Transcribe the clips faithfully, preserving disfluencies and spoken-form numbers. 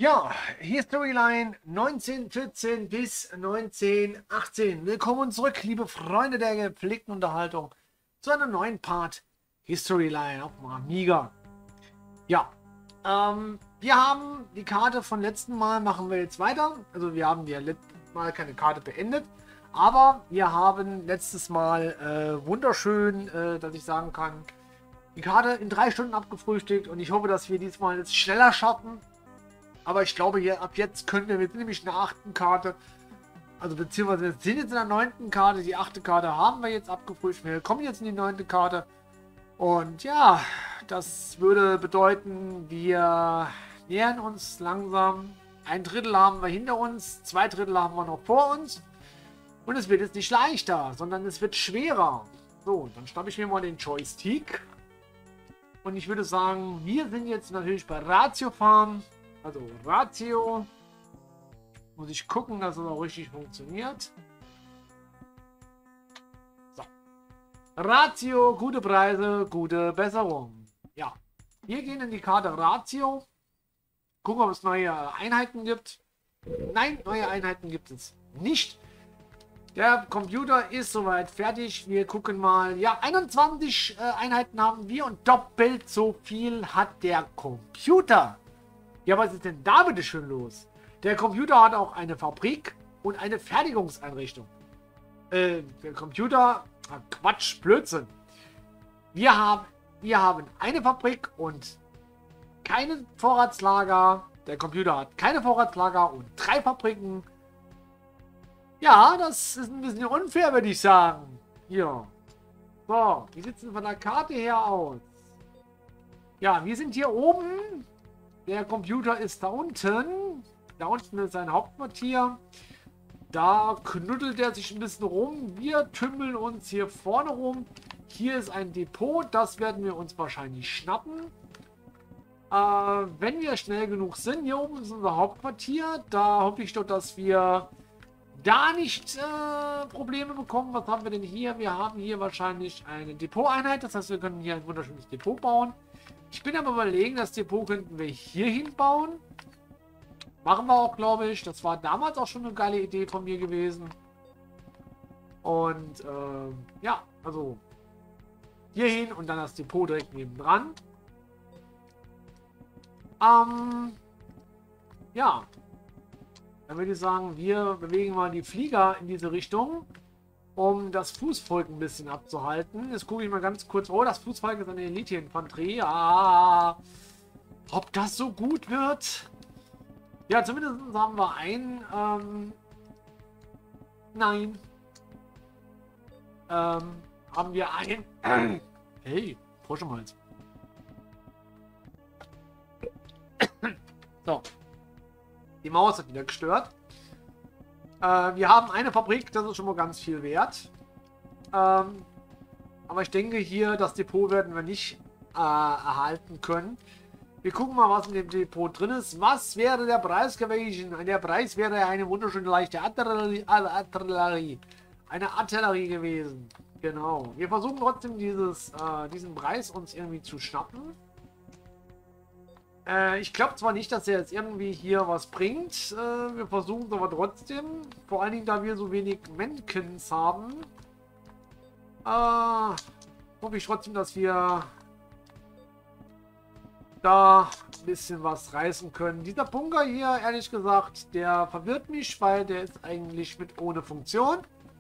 Ja, Historyline neunzehnhundertvierzehn bis neunzehnhundertachtzehn. Willkommen zurück, liebe Freunde der gepflegten Unterhaltung, zu einem neuen Part Historyline auf dem Amiga. Ja, ähm, wir haben die Karte von letzten Mal, machen wir jetzt weiter. Also wir haben ja letztes Mal keine Karte beendet, aber wir haben letztes Mal äh, wunderschön, äh, dass ich sagen kann, die Karte in drei Stunden abgefrühstückt und ich hoffe, dass wir diesmal jetzt schneller schaffen. Aber ich glaube, hier ab jetzt können wir, wir sind nämlich in der achten Karte, also beziehungsweise wir sind jetzt in der neunten Karte, die achte Karte haben wir jetzt abgefrühstückt, wir kommen jetzt in die neunte Karte. Und ja, das würde bedeuten, wir nähern uns langsam. Ein Drittel haben wir hinter uns, zwei Drittel haben wir noch vor uns. Und es wird jetzt nicht leichter, sondern es wird schwerer. So, dann schnappe ich mir mal den Joystick. Und ich würde sagen, wir sind jetzt natürlich bei Ratio Farm. Also Ratio. Muss ich gucken, dass es auch richtig funktioniert. So. Ratio, gute Preise, gute Besserung. Ja. Wir gehen in die Karte Ratio. Gucken, ob es neue Einheiten gibt. Nein, neue Einheiten gibt es nicht. Der Computer ist soweit fertig. Wir gucken mal. Ja, einundzwanzig äh, Einheiten haben wir und doppelt so viel hat der Computer. Ja, was ist denn da bitte schön los? Der Computer hat auch eine Fabrik und eine Fertigungseinrichtung. Äh, der Computer... Ah, Quatsch, Blödsinn. Wir haben, wir haben eine Fabrik und keine Vorratslager. Der Computer hat keine Vorratslager und drei Fabriken. Ja, das ist ein bisschen unfair, würde ich sagen. Hier. So, wie sieht es denn von der Karte her aus? Ja, wir sind hier oben. Der Computer ist da unten. Da unten ist sein Hauptquartier. Da knuddelt er sich ein bisschen rum. Wir tümmeln uns hier vorne rum. Hier ist ein Depot. Das werden wir uns wahrscheinlich schnappen. Äh, wenn wir schnell genug sind. Hier oben ist unser Hauptquartier. Da hoffe ich doch, dass wir da nicht äh, Probleme bekommen. Was haben wir denn hier? Wir haben hier wahrscheinlich eine Depoteinheit. Das heißt, wir können hier ein wunderschönes Depot bauen. Ich bin aber überlegen, das Depot könnten wir hier hinbauen. Machen wir auch, glaube ich. Das war damals auch schon eine geile Idee von mir gewesen. Und äh, ja, also hier hin und dann das Depot direkt nebendran. Ähm, ja. Dann würde ich sagen, wir bewegen mal die Flieger in diese Richtung, um das Fußvolk ein bisschen abzuhalten. Jetzt gucke ich mal ganz kurz. Oh, das Fußvolk ist eine Elite-Infanterie. Ah, ob das so gut wird? Ja, zumindest haben wir einen. Ähm, nein. Ähm, haben wir einen. Äh, hey, Frosch im Hals. So. Die Maus hat wieder gestört. Äh, wir haben eine Fabrik, das ist schon mal ganz viel wert. Ähm, aber ich denke hier, das Depot werden wir nicht äh, erhalten können. Wir gucken mal, was in dem Depot drin ist. Was wäre der Preis gewesen? Der Preis wäre eine wunderschöne leichte Artillerie, Artillerie. Eine Artillerie gewesen. Genau. Wir versuchen trotzdem dieses, äh, diesen Preis uns irgendwie zu schnappen. Äh, ich glaube zwar nicht, dass er jetzt irgendwie hier was bringt. Äh, wir versuchen es aber trotzdem. Vor allen Dingen, da wir so wenig Menkens haben. Äh, hoffe ich trotzdem, dass wir da ein bisschen was reißen können. Dieser Bunker hier, ehrlich gesagt, der verwirrt mich, weil der ist eigentlich mit ohne Funktion.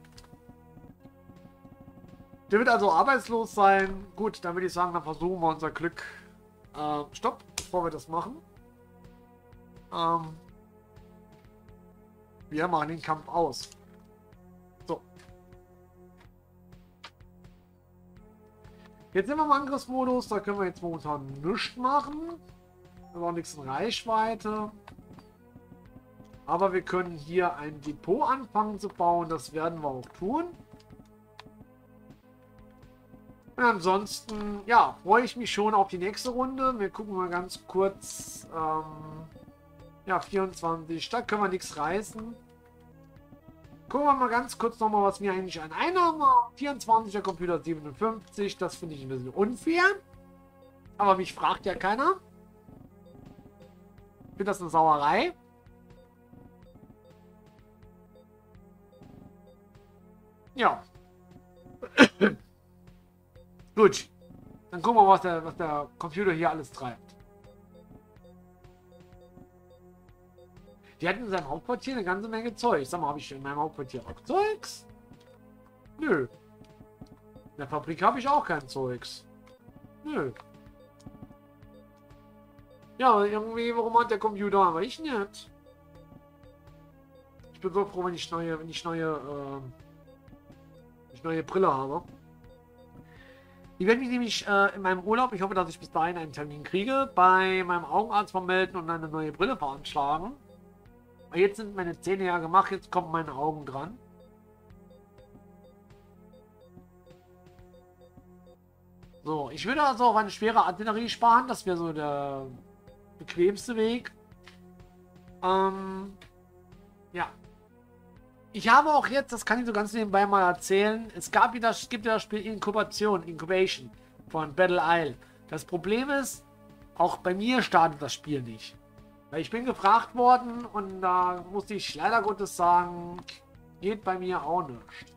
Der wird also arbeitslos sein. Gut, dann würde ich sagen, dann versuchen wir unser Glück. Äh, stopp, bevor wir das machen. Ähm, wir machen den Kampf aus. So. Jetzt sind wir im Angriffsmodus, da können wir jetzt momentan nichts machen. Wir haben auch nichts in Reichweite. Aber wir können hier ein Depot anfangen zu bauen, das werden wir auch tun. Und ansonsten, ja, freue ich mich schon auf die nächste Runde. Wir gucken mal ganz kurz. Ähm, ja, vierundzwanzig, da können wir nichts reißen. Gucken wir mal ganz kurz nochmal, was wir eigentlich an Einnahmen haben. vierundzwanzig, der Computer siebenundfünfzig. Das finde ich ein bisschen unfair. Aber mich fragt ja keiner. Ich finde das eine Sauerei. Ja. Gut. Dann gucken wir, was der, was der Computer hier alles treibt. Die hatten in seinem Hauptquartier eine ganze Menge Zeug. Sag mal, habe ich in meinem Hauptquartier auch Zeugs? Nö. In der Fabrik habe ich auch kein Zeugs. Nö. Ja, irgendwie, warum hat der Computer, aber ich nicht. Ich bin so froh, wenn ich neue, wenn ich neue, äh, wenn ich neue Brille habe. Ich werde mich nämlich äh, in meinem Urlaub, ich hoffe, dass ich bis dahin einen Termin kriege, bei meinem Augenarzt vermelden und eine neue Brille veranschlagen. Jetzt sind meine Zähne ja gemacht, jetzt kommen meine Augen dran. So, ich würde also auf eine schwere Artillerie sparen, das wäre so der bequemste Weg. Ähm, ja. Ich habe auch jetzt, das kann ich so ganz nebenbei mal erzählen, es gab wieder, es gibt ja das Spiel Incubation, Incubation von Battle Isle. Das Problem ist, auch bei mir startet das Spiel nicht. Weil ich bin gefragt worden und da musste ich leider Gottes sagen, geht bei mir auch nicht.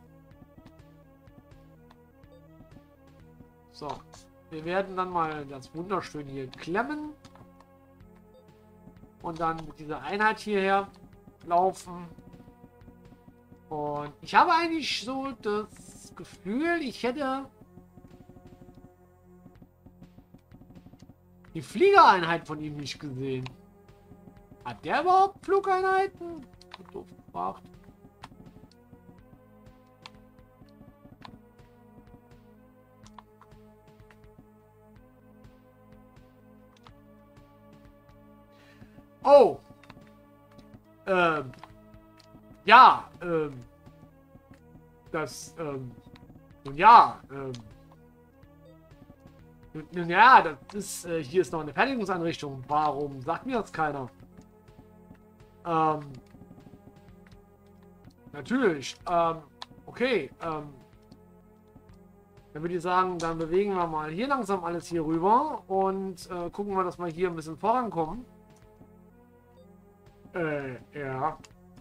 So, wir werden dann mal das wunderschön hier klemmen. Und dann mit dieser Einheit hierher laufen. Und ich habe eigentlich so das Gefühl, ich hätte die Fliegereinheit von ihm nicht gesehen. Hat der überhaupt Flugeinheiten? Doof gefragt. Oh. Ähm. Ja, ähm. Das, ähm. Nun ja, ähm. Nun ja, das ist, äh, hier ist noch eine Fertigungseinrichtung. Warum sagt mir das keiner? Ähm. Natürlich, ähm. Okay, ähm. Dann würde ich sagen, dann bewegen wir mal hier langsam alles hier rüber und äh, gucken wir, dass wir hier ein bisschen vorankommen. Äh, ja.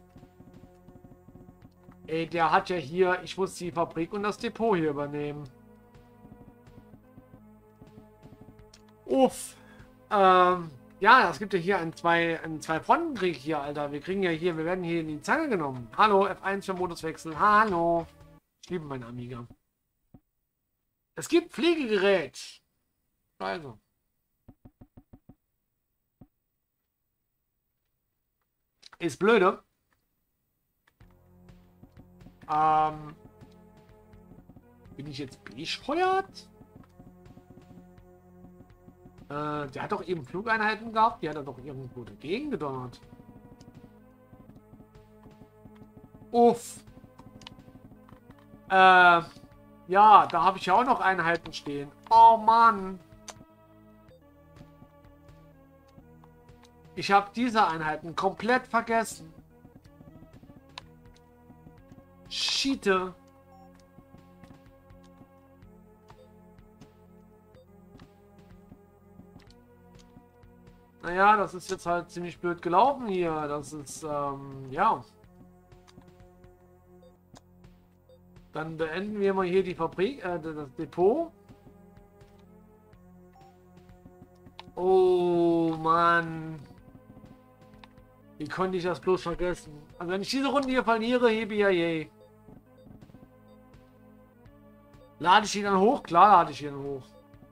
Ey, der hat ja hier, ich muss die Fabrik und das Depot hier übernehmen. Uff. Ähm, ja, es gibt ja hier einen zwei, einen zwei Frontenkrieg hier, Alter. Wir kriegen ja hier, wir werden hier in die Zange genommen. Hallo, F eins für Moduswechsel. Hallo. Ich liebe meinen Amiga. Es gibt Pflegegerät. Also. Ist blöde. Ähm. Bin ich jetzt bescheuert? Äh, der hat doch eben Flugeinheiten gehabt. Die hat er doch irgendwo dagegen gedonnert. Uff. Äh. Ja, da habe ich ja auch noch Einheiten stehen. Oh Mann. Ich habe diese Einheiten komplett vergessen. Schiete. Naja, das ist jetzt halt ziemlich blöd gelaufen hier. Das ist, ähm, ja. Dann beenden wir mal hier die Fabrik, äh, das Depot. Oh Mann. Wie konnte ich das bloß vergessen? Also wenn ich diese Runde hier verliere, hebe ja je. Lade ich ihn dann hoch? Klar lade ich ihn hoch.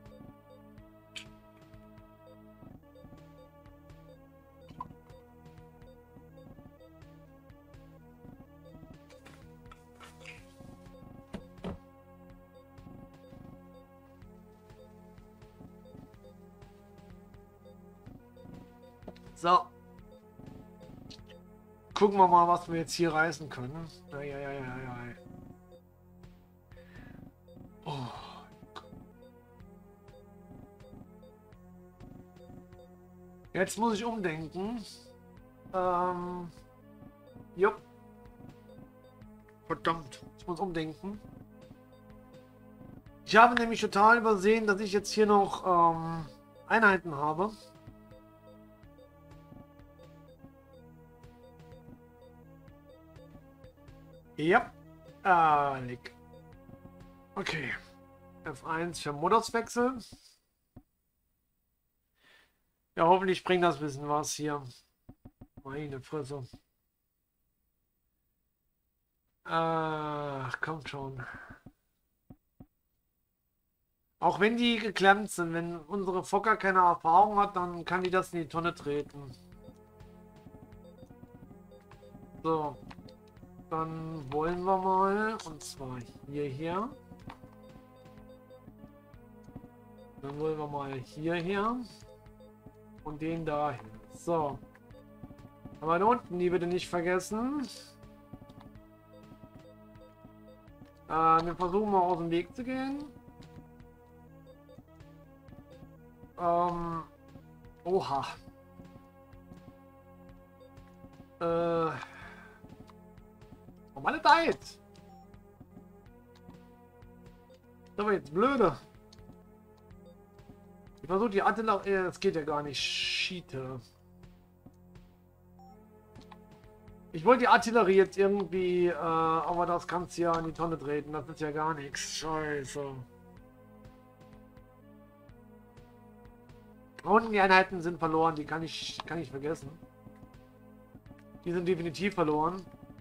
So. Gucken wir mal, was wir jetzt hier reißen können. Ja, ja, ja, ja, ja. Oh. Jetzt muss ich umdenken. Ähm. Jupp. Verdammt. Ich muss umdenken. Ich habe nämlich total übersehen, dass ich jetzt hier noch ähm, Einheiten habe. Ja. Ah, leck. Okay. F eins für Motorswechsel. Ja, hoffentlich bringt das ein bisschen was hier. Meine Fresse. Ach, kommt schon. Auch wenn die geklemmt sind, wenn unsere Fokker keine Erfahrung hat, dann kann die das in die Tonne treten. So. Dann wollen wir mal, und zwar hierher. Dann wollen wir mal hierher. Und den dahin. So. Aber da unten, die bitte nicht vergessen. Äh, wir versuchen mal aus dem Weg zu gehen. Ähm. Oha. Äh. Oh, meine Zeit. Das war jetzt blöde. Ich versuche die Artillerie. Äh, das geht ja gar nicht. Schiete. Ich wollte die Artillerie jetzt irgendwie, äh, aber das kannst du ja in die Tonne treten. Das ist ja gar nichts. Scheiße. Unten die Einheiten sind verloren. Die kann ich, kann ich vergessen. Die sind definitiv verloren.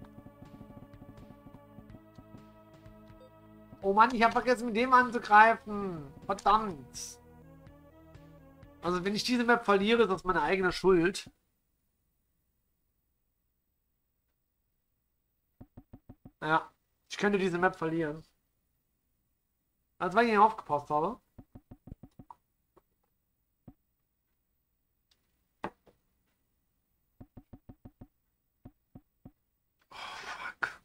Oh Mann, ich habe vergessen, mit dem anzugreifen. Verdammt. Also wenn ich diese Map verliere, ist das meine eigene Schuld. Ja, ich könnte diese Map verlieren. Als weil ich nicht aufgepasst habe. Oh, fuck.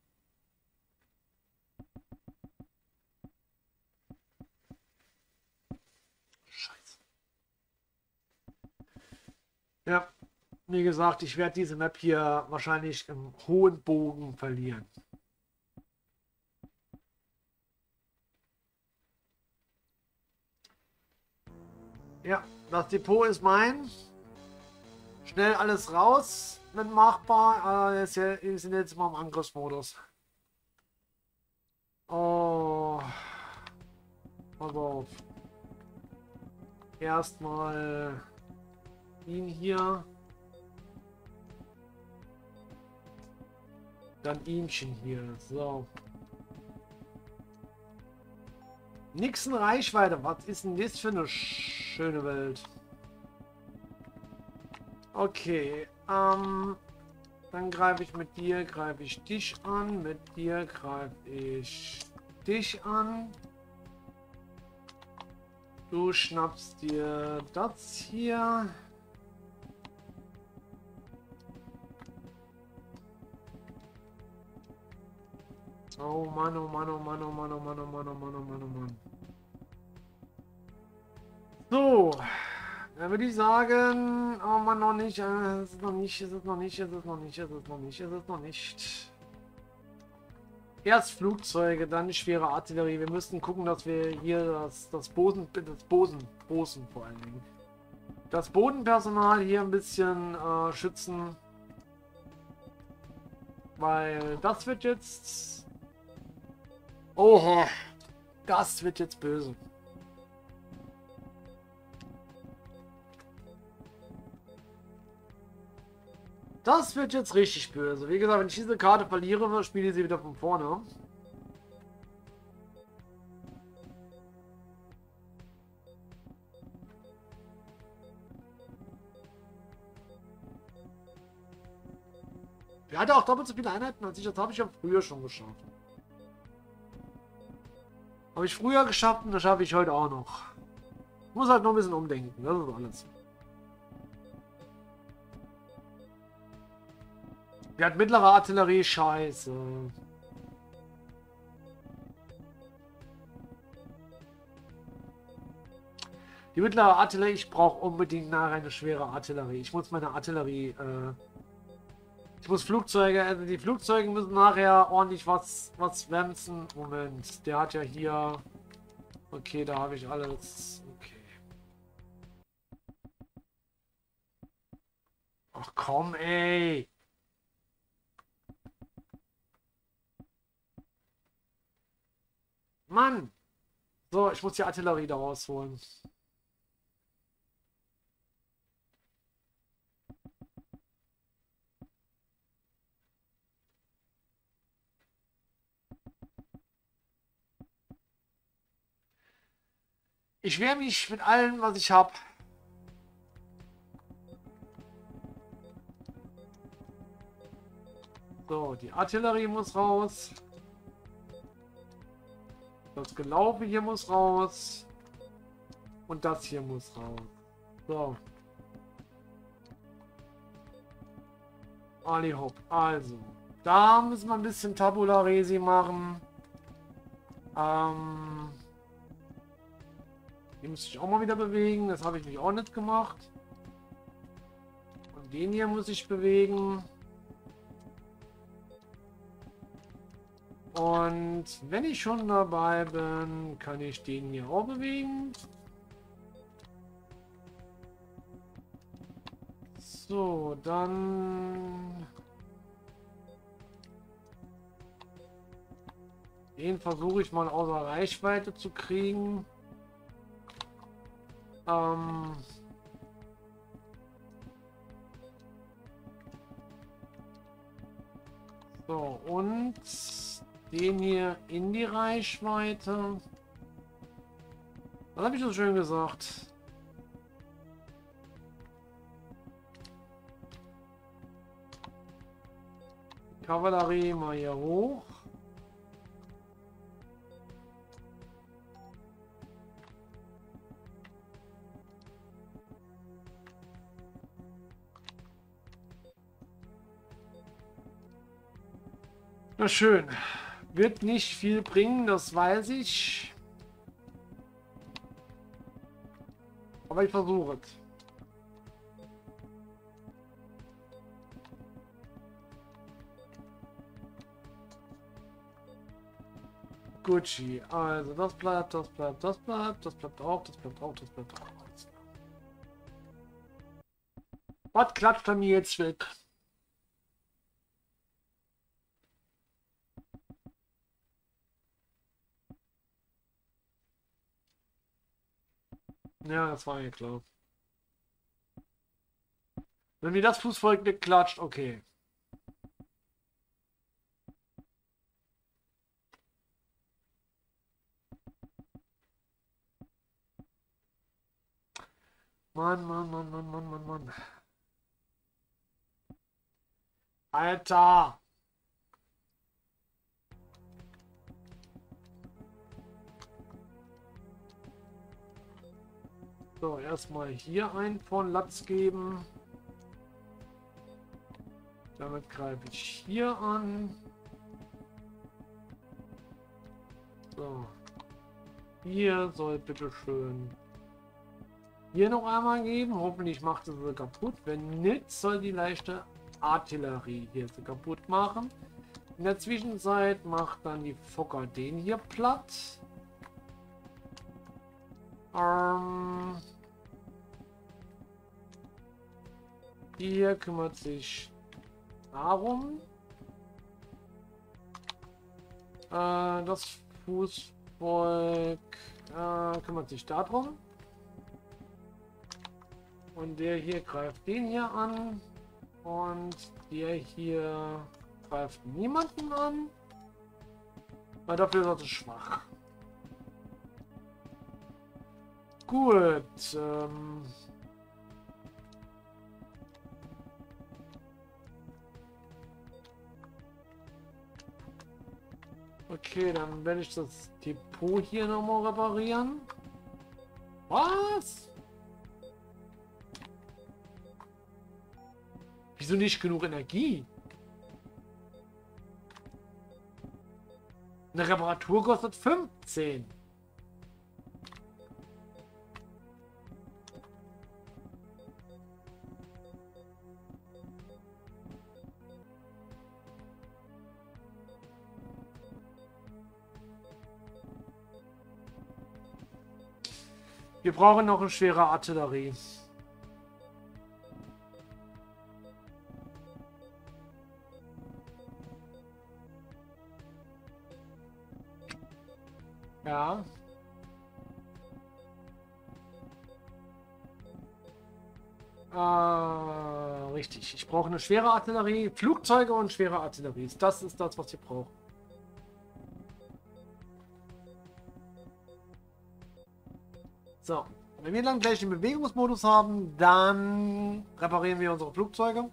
Scheiße. Ja, wie gesagt, ich werde diese Map hier wahrscheinlich im hohen Bogen verlieren. Ja, das Depot ist mein. Schnell alles raus, wenn machbar. Äh, wir sind jetzt mal im Angriffsmodus. Oh. Pass auf. Erstmal ihn hier. Dann ihmchen hier. So. Nix in Reichweite. Was ist denn das für eine schöne Welt? Okay. Ähm, dann greife ich mit dir, greife ich dich an. Mit dir greife ich dich an. Du schnappst dir das hier. Oh Mann, oh Mann, oh Mann, oh Mann, oh Mann, oh Mann, oh Mann, oh Mann, oh Mann. So, dann würde ich sagen, oh Mann, noch nicht, äh, es ist noch nicht, es ist noch nicht, es ist noch nicht, es ist noch nicht, es ist noch nicht. Erst Flugzeuge, dann schwere Artillerie. Wir müssten gucken, dass wir hier das, das Boden, das Boden, Boden vor allen Dingen. Das Bodenpersonal hier ein bisschen äh, schützen. Weil das wird jetzt... Oha, das wird jetzt böse. Das wird jetzt richtig böse. Wie gesagt, wenn ich diese Karte verliere, spiele ich sie wieder von vorne. Er hatte auch doppelt so viele Einheiten als ich. Das habe ich ja früher schon geschafft. Habe ich früher geschafft und das schaffe ich heute auch noch. Ich muss halt noch ein bisschen umdenken. Das ist alles. Der hat mittlere Artillerie. Scheiße. Die mittlere Artillerie. Ich brauche unbedingt nachher eine schwere Artillerie. Ich muss meine Artillerie... Äh, ich muss Flugzeuge... Also die Flugzeuge müssen nachher ordentlich was, was wemsen. Moment. Der hat ja hier... Okay, da habe ich alles... Okay. Ach komm, ey. Mann! So, ich muss die Artillerie da rausholen. Ich wehre mich mit allem, was ich habe. So, die Artillerie muss raus. Das Gelaufe hier muss raus. Und das hier muss raus. So. Ali hopp. Also. Da müssen wir ein bisschen Tabula Resi machen. Ähm. Hier muss ich auch mal wieder bewegen. Das habe ich mich auch nicht gemacht. Und den hier muss ich bewegen. Und wenn ich schon dabei bin, kann ich den hier auch bewegen. So, dann... Den versuche ich mal außer Reichweite zu kriegen. Ähm... So, und den hier in die Reichweite. Was habe ich so schön gesagt? Kavallerie mal hier hoch. Na schön. Wird nicht viel bringen, das weiß ich. Aber ich versuche es. Gucci. Also das bleibt, das bleibt, das bleibt, das bleibt auch, das bleibt auch, das bleibt auch. Was klatscht bei mir jetzt weg? Ja, das war ja klar. Wenn mir das Fußvolk wegklatscht, okay. Mann, Mann, Mann, Mann, Mann, Mann, Mann. Alter! So, erstmal hier einen von Latz geben. Damit greife ich hier an. So. Hier soll bitteschön hier noch einmal geben. Hoffentlich macht sie sie kaputt. Wenn nicht, soll die leichte Artillerie hier sie kaputt machen. In der Zwischenzeit macht dann die Fokker den hier platt. Ähm, hier kümmert sich darum. Äh, das Fußvolk äh, kümmert sich darum. Und der hier greift den hier an. Und der hier greift niemanden an. Weil dafür ist er zu schwach. Gut. Ähm okay, dann werde ich das Depot hier nochmal reparieren. Was? Wieso nicht genug Energie? Eine Reparatur kostet fünfzehn. Wir brauchen noch eine schwere Artillerie. Ja. Äh, richtig. Ich brauche eine schwere Artillerie, Flugzeuge und schwere Artillerie. Das ist das, was ich brauche. So. Wenn wir dann gleich den Bewegungsmodus haben, dann reparieren wir unsere Flugzeuge.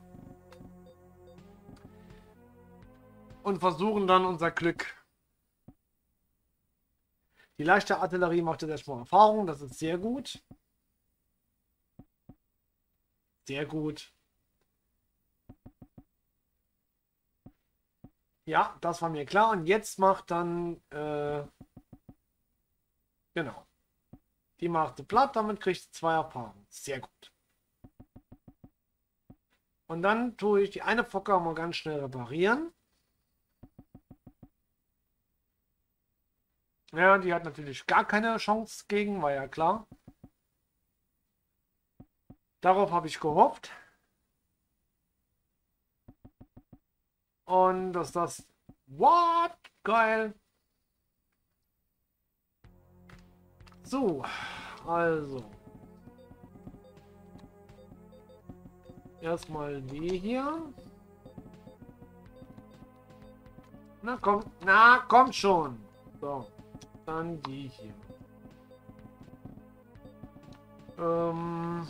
Und versuchen dann unser Glück. Die leichte Artillerie macht jetzt erstmal Erfahrung. Das ist sehr gut. Sehr gut. Ja, das war mir klar. Und jetzt macht dann... Äh, genau. Die macht sie platt. Damit kriegt sie zwei Erfahrungen. Sehr gut. Und dann tue ich die eine Fokker mal ganz schnell reparieren. Ja, die hat natürlich gar keine Chance gegen, war ja klar. Darauf habe ich gehofft. Und dass das... What? Geil. So, also. Erstmal die hier. Na komm, na komm schon. So, dann die hier. Ähm...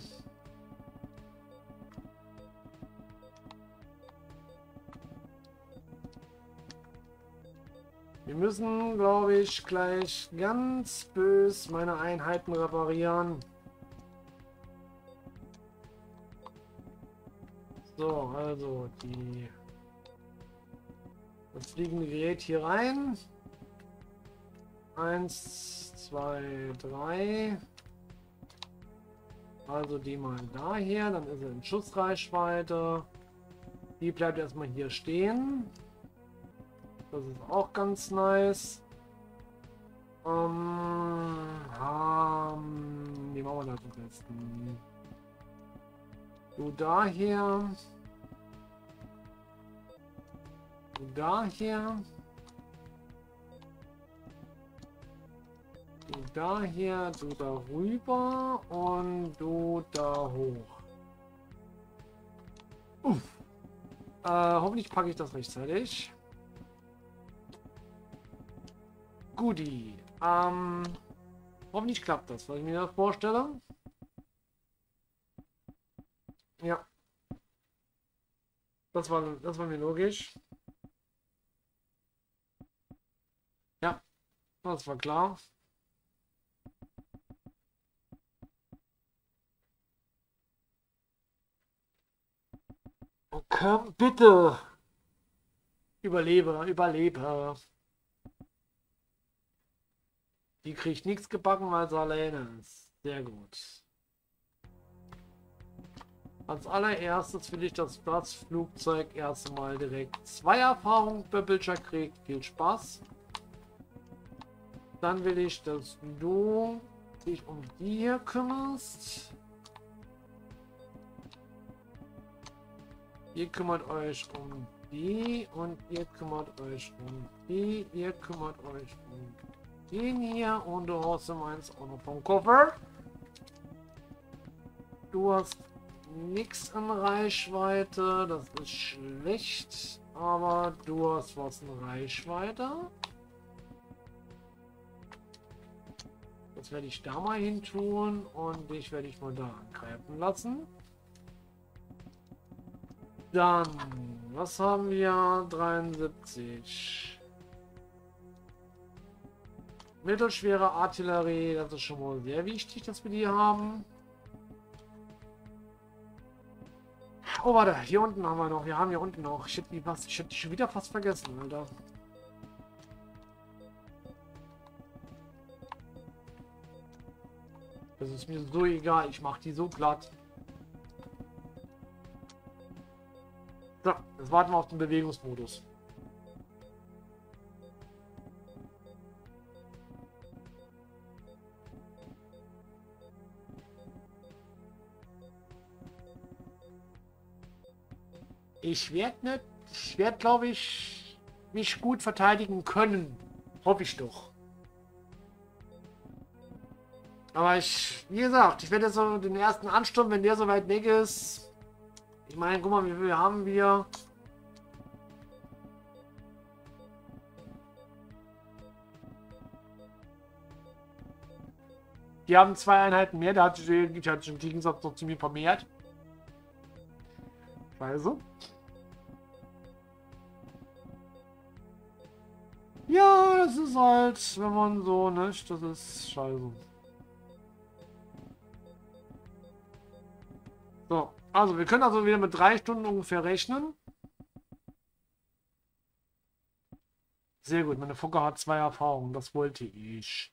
Wir müssen, glaube ich, gleich ganz bös meine Einheiten reparieren. So, also die das fliegende Gerät hier rein. Eins, zwei, drei. Also die mal daher, dann ist er in Schussreichweite. Die bleibt erstmal hier stehen. Das ist auch ganz nice. Um, um, wie machen wir das am besten? Du daher. Du daher. Du daher, du darüber und du da hoch. Uff. Äh, hoffentlich packe ich das rechtzeitig. Guti. Ähm, hoffentlich klappt das, was ich mir das vorstelle. Ja. Das war, das war mir logisch. Ja, das war klar. Okay, bitte. Überlebe, überlebe. Die kriegt nichts gebacken, weil sie alleine ist. Sehr gut. Als allererstes will ich, dass das Flugzeug erstmal direkt zwei Erfahrungen per Bildschirm kriegt. Viel Spaß. Dann will ich, dass du dich um die hier kümmerst. Ihr kümmert euch um die und ihr kümmert euch um die. Ihr kümmert euch um den hier und du hast meins auch noch vom Koffer. Du hast nichts in Reichweite, das ist schlecht, aber du hast was in Reichweite. Das werde ich da mal hin tun und dich werde ich mal da angreifen lassen. Dann, was haben wir? dreiundsiebzig. Mittelschwere Artillerie, das ist schon mal sehr wichtig, dass wir die haben. Oh, warte, hier unten haben wir noch. Wir haben hier unten noch. Ich hätte die, was, ich hätte die schon wieder fast vergessen, Alter. Das ist mir so egal. Ich mache die so glatt. So, jetzt warten wir auf den Bewegungsmodus. Ich werde nicht, ich werde, glaube ich, mich gut verteidigen können. Hoffe ich doch. Aber ich, wie gesagt, ich werde jetzt so den ersten Ansturm, wenn der so weit weg ist. Ich meine, guck mal, wie viel haben wir? Die haben zwei Einheiten mehr, der hat sich im Gegensatz noch zu mir vermehrt. Scheiße. Ja, das ist halt, wenn man so, nicht? Das ist scheiße. So, also wir können also wieder mit drei Stunden ungefähr rechnen. Sehr gut, meine Fokker hat zwei Erfahrungen, das wollte ich.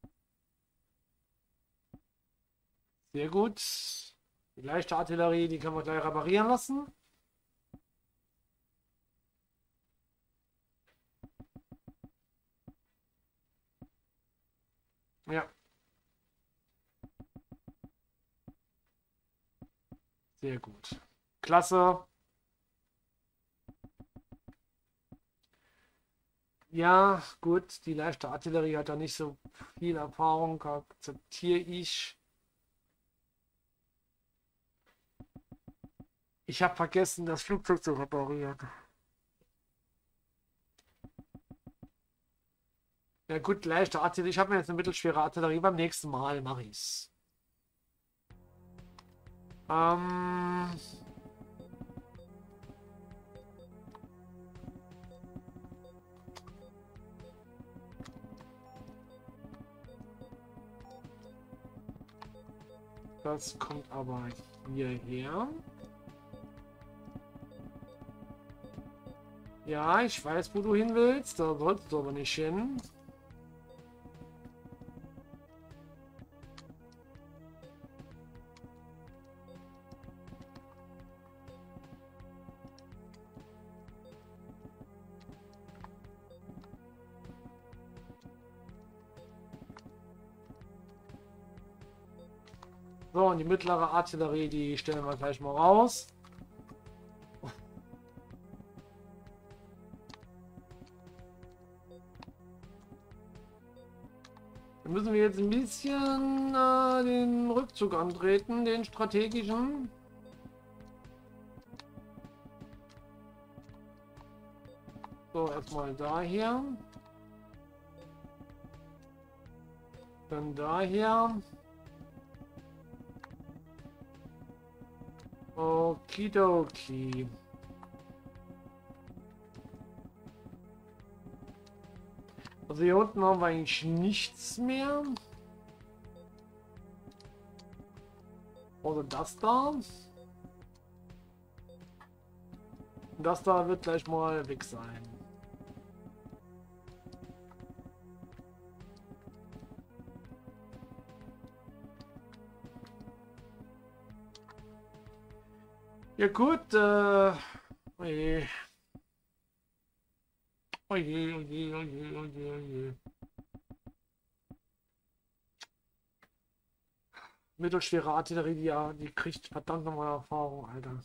Sehr gut. Die leichte Artillerie, die können wir gleich reparieren lassen. Ja. Sehr gut. Klasse. Ja, gut, die leichte Artillerie hat da nicht so viel Erfahrung, akzeptiere ich. Ich habe vergessen, das Flugzeug zu reparieren. Ja gut, leichte Artillerie. Ich habe mir jetzt eine mittelschwere Artillerie. Beim nächsten Mal mache ich's. Ähm... Das kommt aber hierher. Ja, ich weiß, wo du hin willst. Da sollst du aber nicht hin. So, und die mittlere Artillerie, die stellen wir gleich mal raus. Dann müssen wir jetzt ein bisschen äh, den Rückzug antreten, den strategischen. So, erstmal daher. Dann daher. Okidoki. Also hier unten haben wir eigentlich nichts mehr. Oder das da. Und das da wird gleich mal weg sein. Ja gut, äh... Oje. Oje, oje, oje, oje, oje. Mittelschwere Artillerie, die, ja, die kriegt verdammt nochmal Erfahrung, Alter.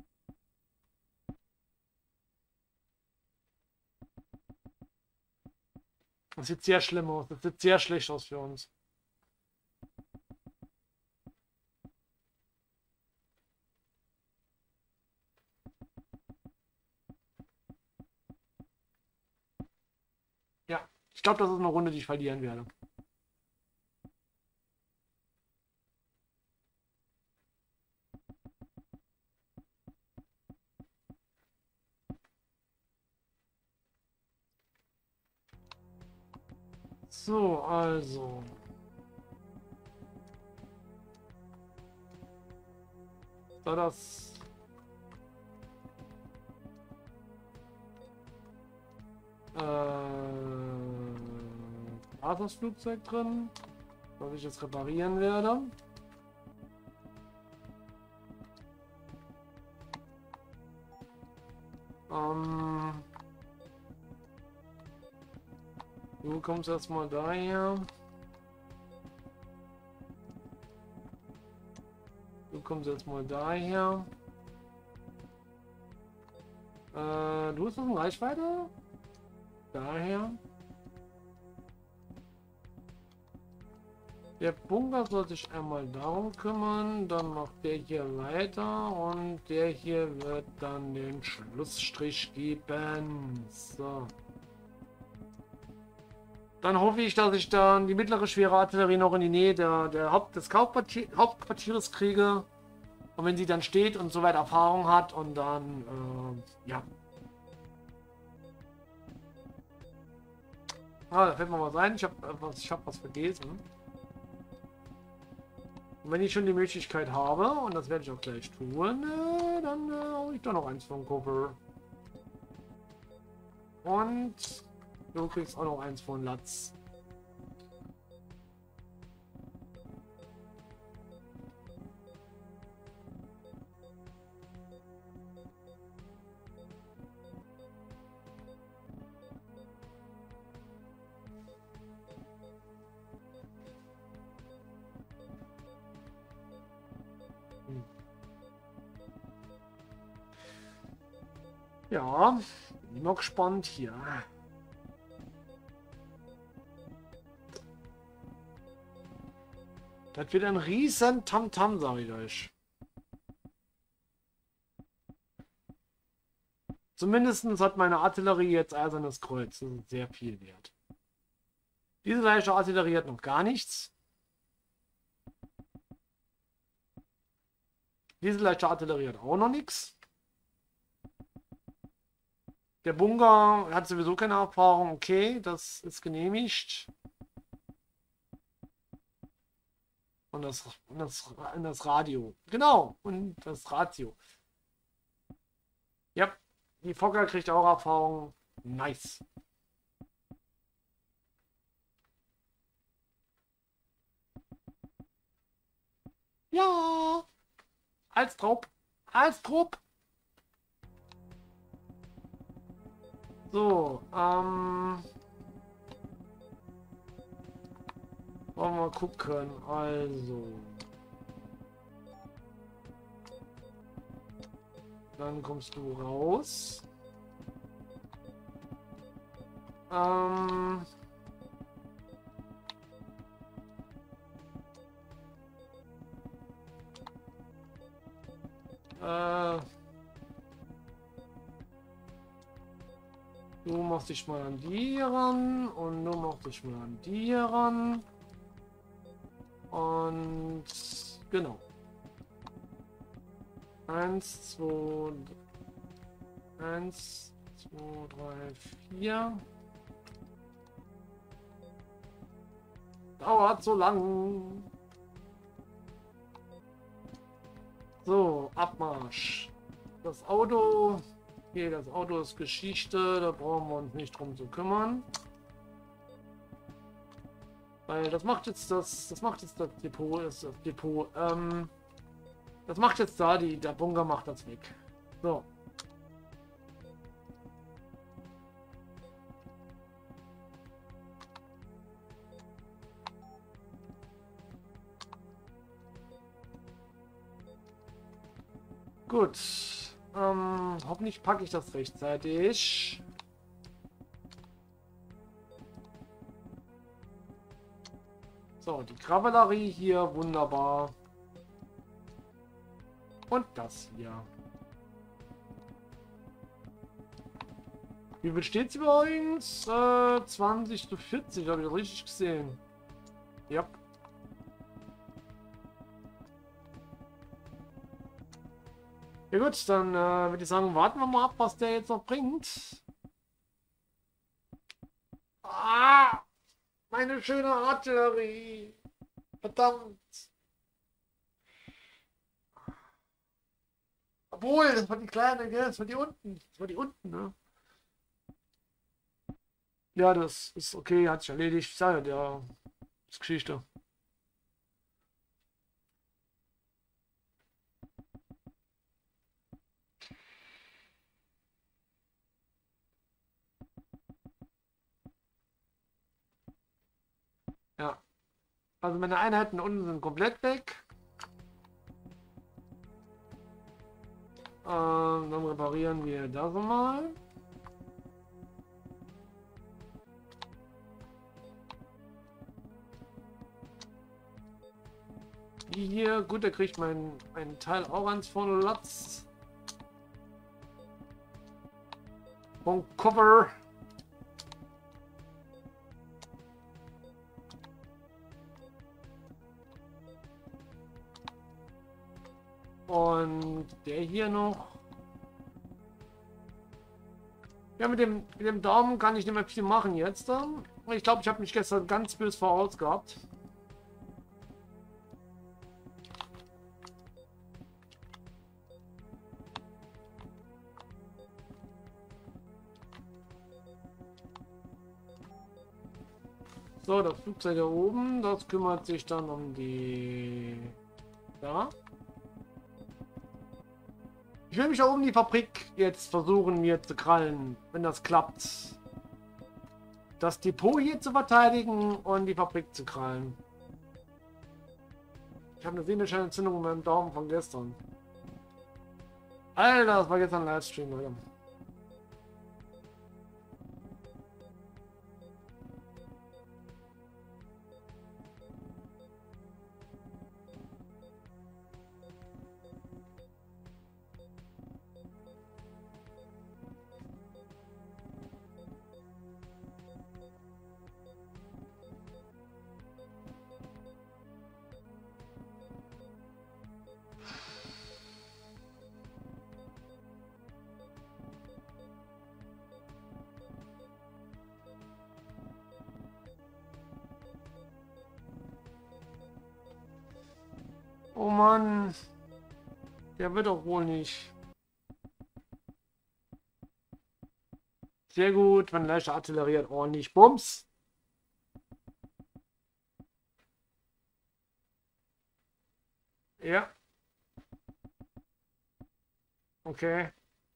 Das sieht sehr schlimm aus. Das sieht sehr schlecht aus für uns. Ja, ich glaube, das ist eine Runde, die ich verlieren werde. So, also. Da das. Äh. Da ist das Flugzeug drin, was ich jetzt reparieren werde. Ähm. Du kommst erstmal daher. Du kommst jetzt mal daher. Äh, du hast noch eine Reichweite? Daher. Der Bunker soll sich einmal darum kümmern, dann macht der hier weiter und der hier wird dann den Schlussstrich geben. So. Dann hoffe ich, dass ich dann die mittlere schwere Artillerie noch in die Nähe der, der Haupt, des Hauptquartier, Hauptquartieres kriege. Und wenn sie dann steht und soweit Erfahrung hat und dann, äh, ja. Ah, da fällt mir was ein. Ich habe was, ich hab was vergessen. Und wenn ich schon die Möglichkeit habe, und das werde ich auch gleich tun, äh, dann äh, hole ich da noch eins von Kuppel. Und du kriegst auch noch eins von Latz. Ja, bin mal gespannt hier. Das wird ein riesen Tamtam, sage ich euch. Zumindest hat meine Artillerie jetzt Eisernes Kreuz. Das ist sehr viel wert. Diese leichte Artillerie hat noch gar nichts. Diese leichte Artillerie hat auch noch nichts. Der Bunker hat sowieso keine Erfahrung. Okay, das ist genehmigt. Und das, und das, und das Radio. Genau, und das Radio. Ja, die Fokker kriegt auch Erfahrung. Nice. Ja, als Trupp. Als Trupp. So, ähm... wollen wir mal gucken. Also... Dann kommst du raus. Ähm... Äh... Du machst dich mal an die ran und du machst dich mal an die ran. Und genau. Eins, zwei, eins, zwei, drei, vier. Dauert so lang. So, Abmarsch. Das Auto. Okay, das Auto ist Geschichte, da brauchen wir uns nicht drum zu kümmern. Weil das macht jetzt das, das macht jetzt das Depot, ist das Depot, ähm, das macht jetzt da, die, der Bunker macht das weg. So. Gut. Ähm, hoffentlich packe ich das rechtzeitig. So, die Kavallerie hier, wunderbar. Und das hier. Wie viel steht es übrigens? Äh, zwanzig zu vierzig, habe ich das richtig gesehen. Ja. Ja gut, dann äh, würde ich sagen, warten wir mal ab, was der jetzt noch bringt. Ah, meine schöne Artillerie. Verdammt. Obwohl, das war die kleine, gell? Das war die unten. Das war die unten, ne? Ja, das ist okay, hat sich erledigt. Ich sage ja, das ist Geschichte. Ja. Also meine Einheiten unten sind komplett weg. Ähm, dann reparieren wir das mal. Hier, gut, der kriegt mein, mein Teil auch ans vorne Latz. Von Cover. Und der hier noch. Ja, mit dem, mit dem Daumen kann ich nicht mehr viel machen jetzt. Ähm. Ich glaube, ich habe mich gestern ganz böse voraus gehabt. So, das Flugzeug da oben, das kümmert sich dann um die... Da. Ich will mich da oben die Fabrik jetzt versuchen, mir zu krallen, wenn das klappt. Das Depot hier zu verteidigen und die Fabrik zu krallen. Ich habe eine seelische Entzündung in meinem Daumen von gestern. Alter, das war gestern ein Livestream, Leute. Oh Mann. Der wird doch wohl nicht. Sehr gut, wenn leichte Artillerie hat ordentlich Bums. Ja. Okay.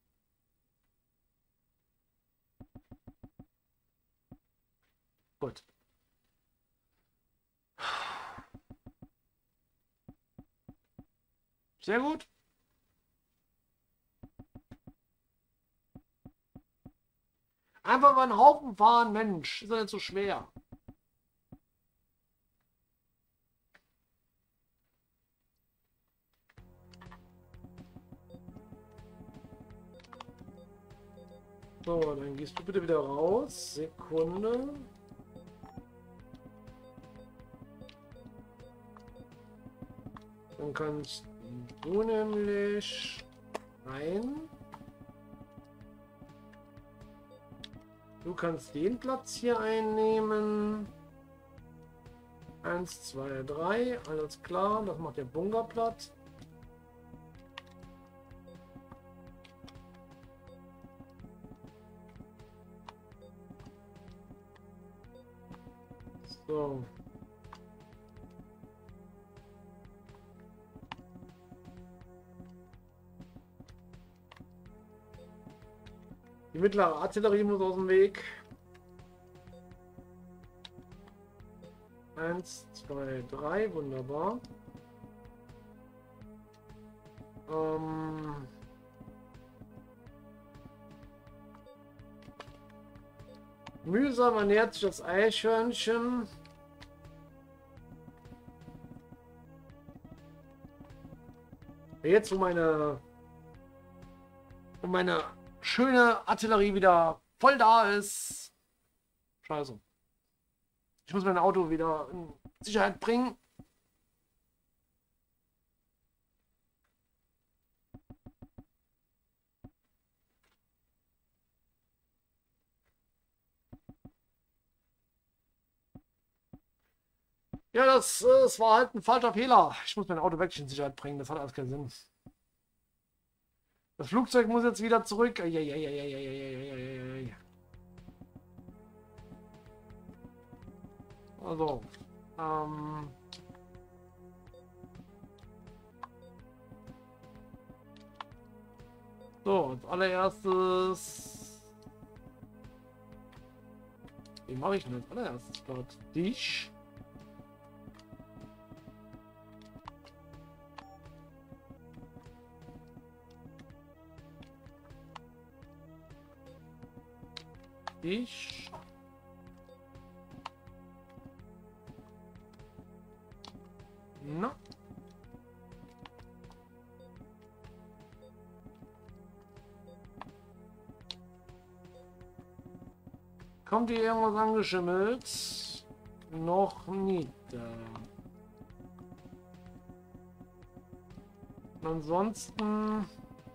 Gut. Sehr gut. Einfach mal einen Haufen fahren, Mensch. Ist doch nicht so schwer. So, dann gehst du bitte wieder raus. Sekunde. Dann kannst du nämlich rein. Du kannst den Platz hier einnehmen. Eins, zwei, drei. Alles klar. Das macht der Bunker platt. So. Die mittlere Artillerie muss aus dem Weg. Eins, zwei, drei, wunderbar. Ähm Mühsam ernährt sich das Eichhörnchen. Jetzt, wo meine, wo meine schöne Artillerie wieder voll da ist. Scheiße. Ich muss mein Auto wieder in Sicherheit bringen. Ja, das, das war halt ein falscher Fehler. Ich muss mein Auto wirklich in Sicherheit bringen. Das hat alles keinen Sinn. Das Flugzeug muss jetzt wieder zurück. Also, ähm... so, als allererstes... Wie mache ich denn als allererstes dort? Dich? Ich. Na. Kommt hier irgendwas angeschimmelt? Noch nicht. Ansonsten...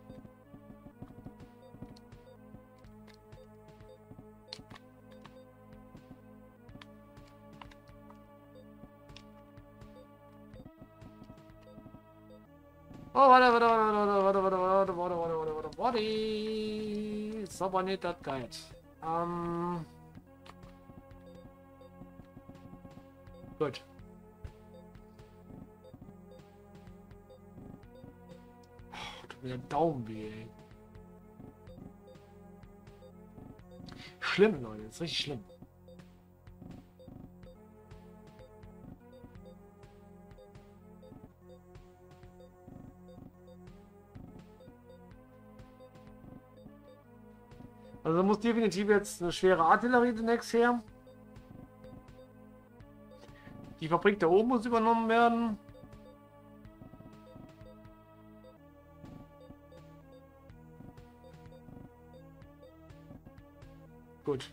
Oh, warte, warte, warte, warte, warte, warte, warte, warte, warte, warte, warte. Ist aber nicht das Guide. Ähm... Gut. Oh, tut mir der Daumen weh, ey. Schlimm, Leute. Das ist richtig schlimm. Also muss definitiv jetzt eine schwere Artillerie demnächst her. Die Fabrik da oben muss übernommen werden. Gut.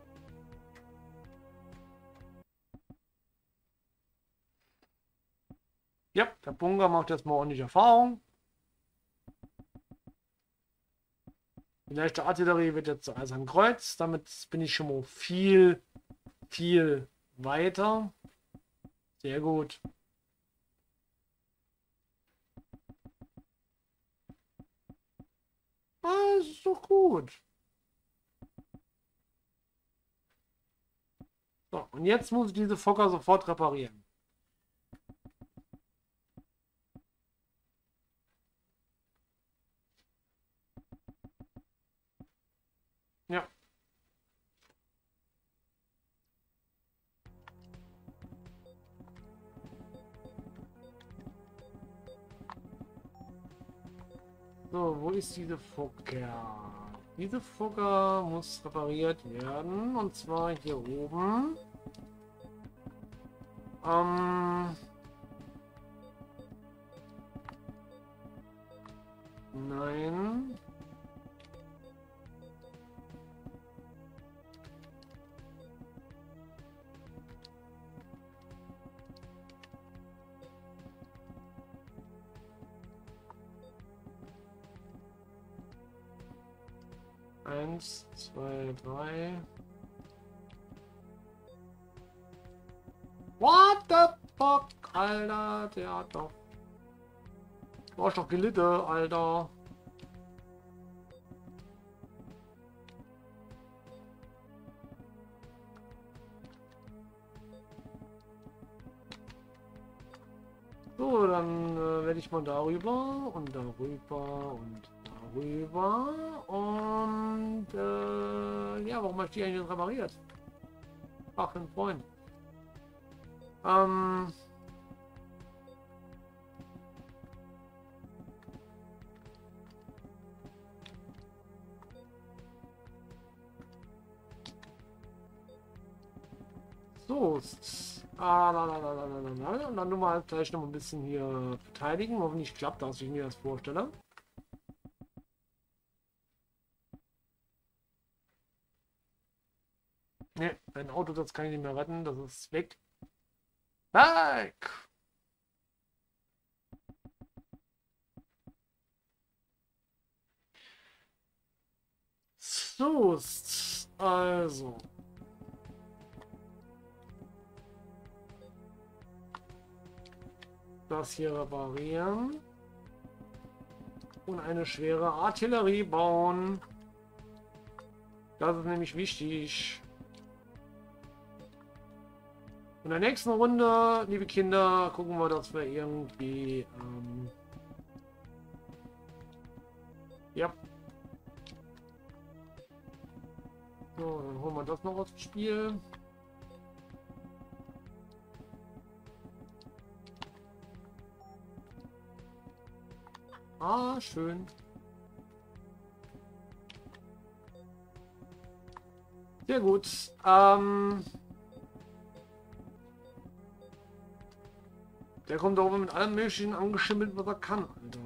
Ja, der Bunker macht jetzt mal ordentlich Erfahrung. Die leichte Artillerie wird jetzt zu Eisern Kreuz. Damit bin ich schon mal viel, viel weiter. Sehr gut. Ah, das ist doch gut. So, und jetzt muss ich diese Fokker sofort reparieren. Ja. So, wo ist diese Fokker? Diese Fokker muss repariert werden. Und zwar hier oben. Ähm... Nein. Eins, zwei, drei. What the fuck, Alter? Der hat doch... Du hast doch gelitten, Alter. So, dann äh, werde ich mal darüber und darüber und darüber und äh, ja, warum hast du die eigentlich repariert? Ach, für einen Freund. Ähm... So, ah, la, la, la, la, la, la. Und dann nur mal gleich noch ein bisschen hier verteidigen. Hoffentlich klappt das, wie ich mir das vorstelle. Ne, ein Auto, das kann ich nicht mehr retten. Das ist weg. Weg! So, also. Das hier reparieren. Und eine schwere Artillerie bauen. Das ist nämlich wichtig. In der nächsten Runde, liebe Kinder, gucken wir, dass wir irgendwie... Ähm, ja. So, dann holen wir das noch aus dem Spiel. Ah, schön. Sehr gut. Ähm, der kommt auch mit allem Möglichen angeschimmelt, was er kann, Alter.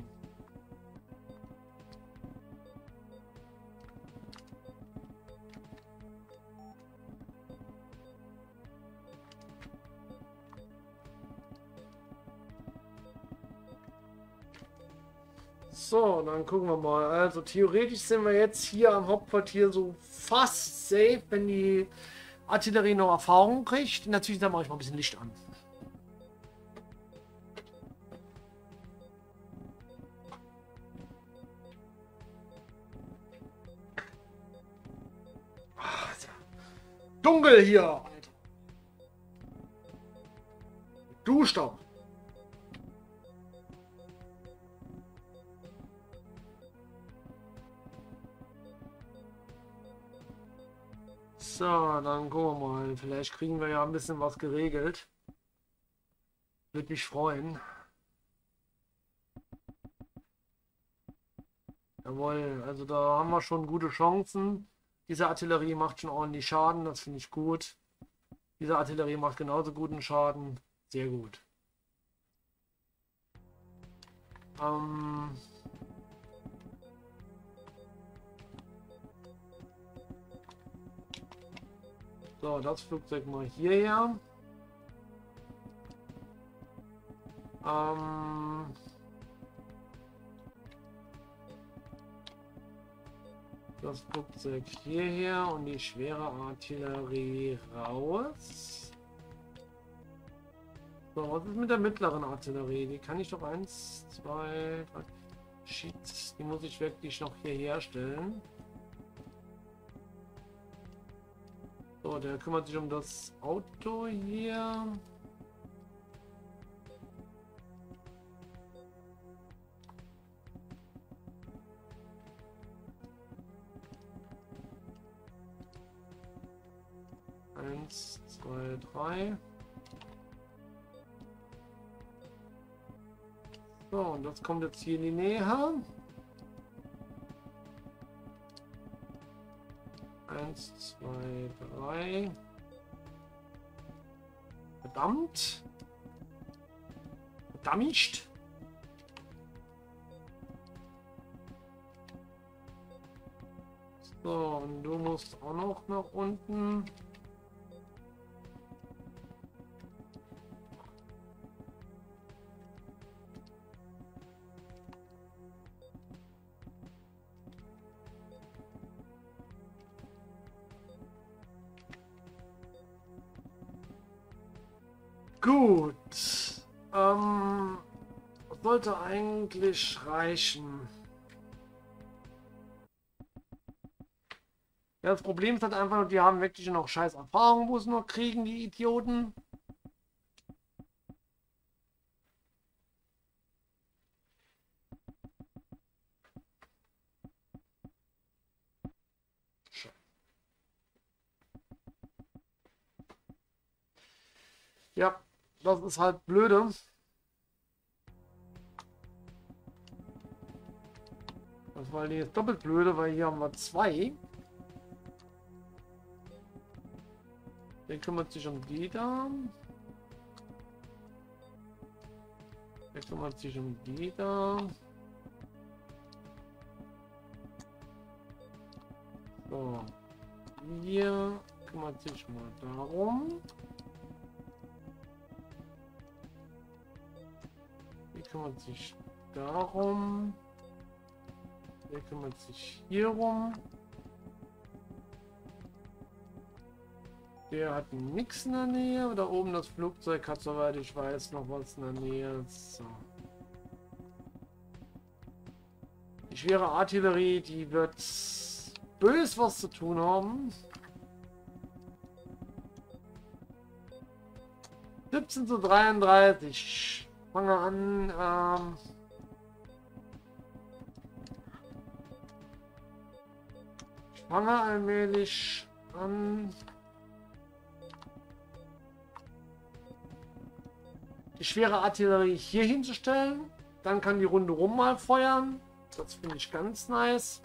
So, dann gucken wir mal. Also theoretisch sind wir jetzt hier am Hauptquartier so fast safe, wenn die Artillerie noch Erfahrung kriegt. In der Zwischenzeit mache ich mal ein bisschen Licht an. Ach, ist ja dunkel hier, Alter. Du Staub. So, dann gucken wir mal. Vielleicht kriegen wir ja ein bisschen was geregelt. Würde mich freuen. Jawohl, also da haben wir schon gute Chancen. Diese Artillerie macht schon ordentlich Schaden, das finde ich gut. Diese Artillerie macht genauso guten Schaden. Sehr gut. Ähm... So, das Flugzeug mal hierher. Ähm das Flugzeug hierher und die schwere Artillerie raus. So, was ist mit der mittleren Artillerie? Die kann ich doch eins, zwei, drei. Shit, die muss ich wirklich noch hier herstellen. So, der kümmert sich um das Auto hier. Eins, zwei, drei. So, und das kommt jetzt hier in die Nähe. Eins, zwei, drei. Verdammt. Verdammt. So, und du musst auch noch nach unten. Gut. Ähm, sollte eigentlich reichen. Ja, das Problem ist halt einfach nur, die haben wirklich noch scheiß Erfahrung, wo sie noch kriegen, die Idioten. Ja, das ist halt blöde. Das war jetzt doppelt blöde, weil hier haben wir zwei. Der kümmert sich um die da. Der kümmert sich um die da. So. Hier kümmert sich mal darum. Die kümmert sich darum. Der kümmert sich hierum. Der hat nichts in der Nähe. Da oben das Flugzeug hat, soweit ich weiß, noch was in der Nähe. So. Die schwere Artillerie, die wird bös was zu tun haben. siebzehn zu dreiunddreißig. Fange an. Ähm ich fange allmählich an. Die schwere Artillerie hier hinzustellen. Dann kann die Runde rum mal feuern. Das finde ich ganz nice.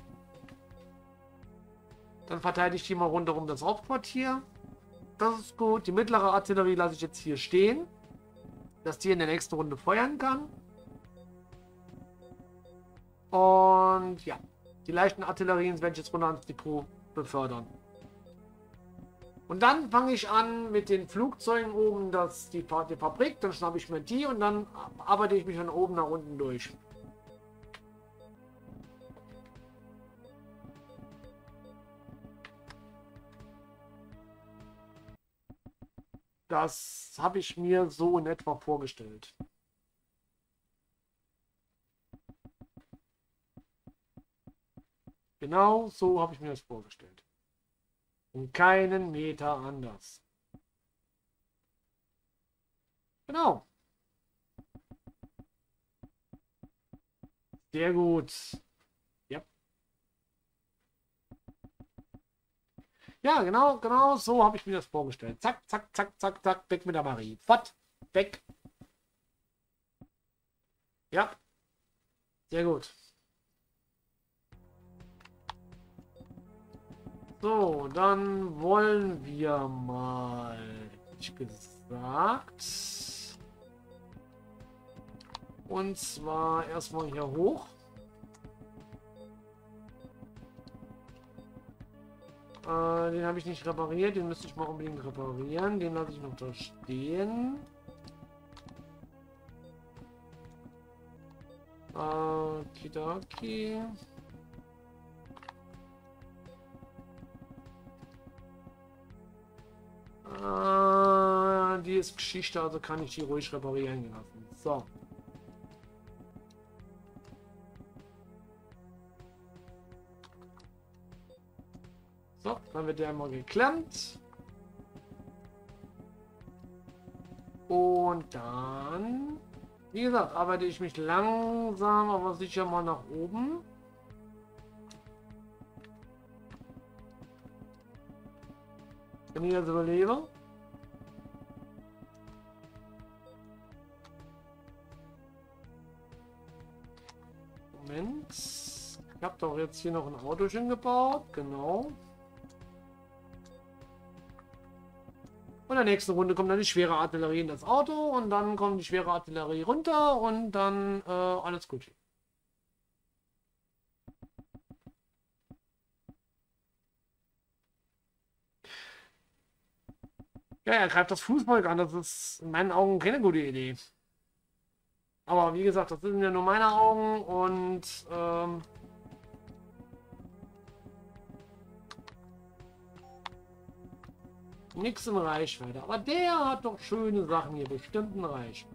Dann verteidige ich die mal rundherum das Hauptquartier. Das ist gut. Die mittlere Artillerie lasse ich jetzt hier stehen, dass die in der nächsten Runde feuern kann. Und ja, die leichten Artillerien werde ich jetzt runter ans Depot befördern. Und dann fange ich an mit den Flugzeugen oben, das die, die Fabrik, dann schnappe ich mir die und dann arbeite ich mich dann oben nach unten durch. Das habe ich mir so in etwa vorgestellt. Genau so habe ich mir das vorgestellt. Und keinen Meter anders. Genau. Sehr gut. Ja. Ja, genau, genau so habe ich mir das vorgestellt. Zack, zack, zack, zack, zack, weg mit der Marie. Fort, weg. Ja, sehr gut. So, dann wollen wir mal, hätte ich gesagt. Und zwar erstmal hier hoch. Äh, den habe ich nicht repariert, den müsste ich mal unbedingt reparieren. Den lasse ich noch da stehen. Äh, Kidaki. Äh, die ist Geschichte, also kann ich die ruhig reparieren lassen. So. So, dann wird der einmal geklemmt. Und dann, wie gesagt, arbeite ich mich langsam, aber sicher mal nach oben. Wenn ich das überlebe. Moment. Ich habe doch jetzt hier noch ein Auto schon gebaut. Genau. Und in der nächsten Runde kommt dann die schwere Artillerie in das Auto und dann kommt die schwere Artillerie runter und dann äh, alles gut. Ja, er greift das Fußvolk an. Das ist in meinen Augen keine gute Idee. Aber wie gesagt, das sind ja nur meine Augen und ähm, nichts in Reichweite. Aber der hat doch schöne Sachen hier, bestimmt in Reichweite.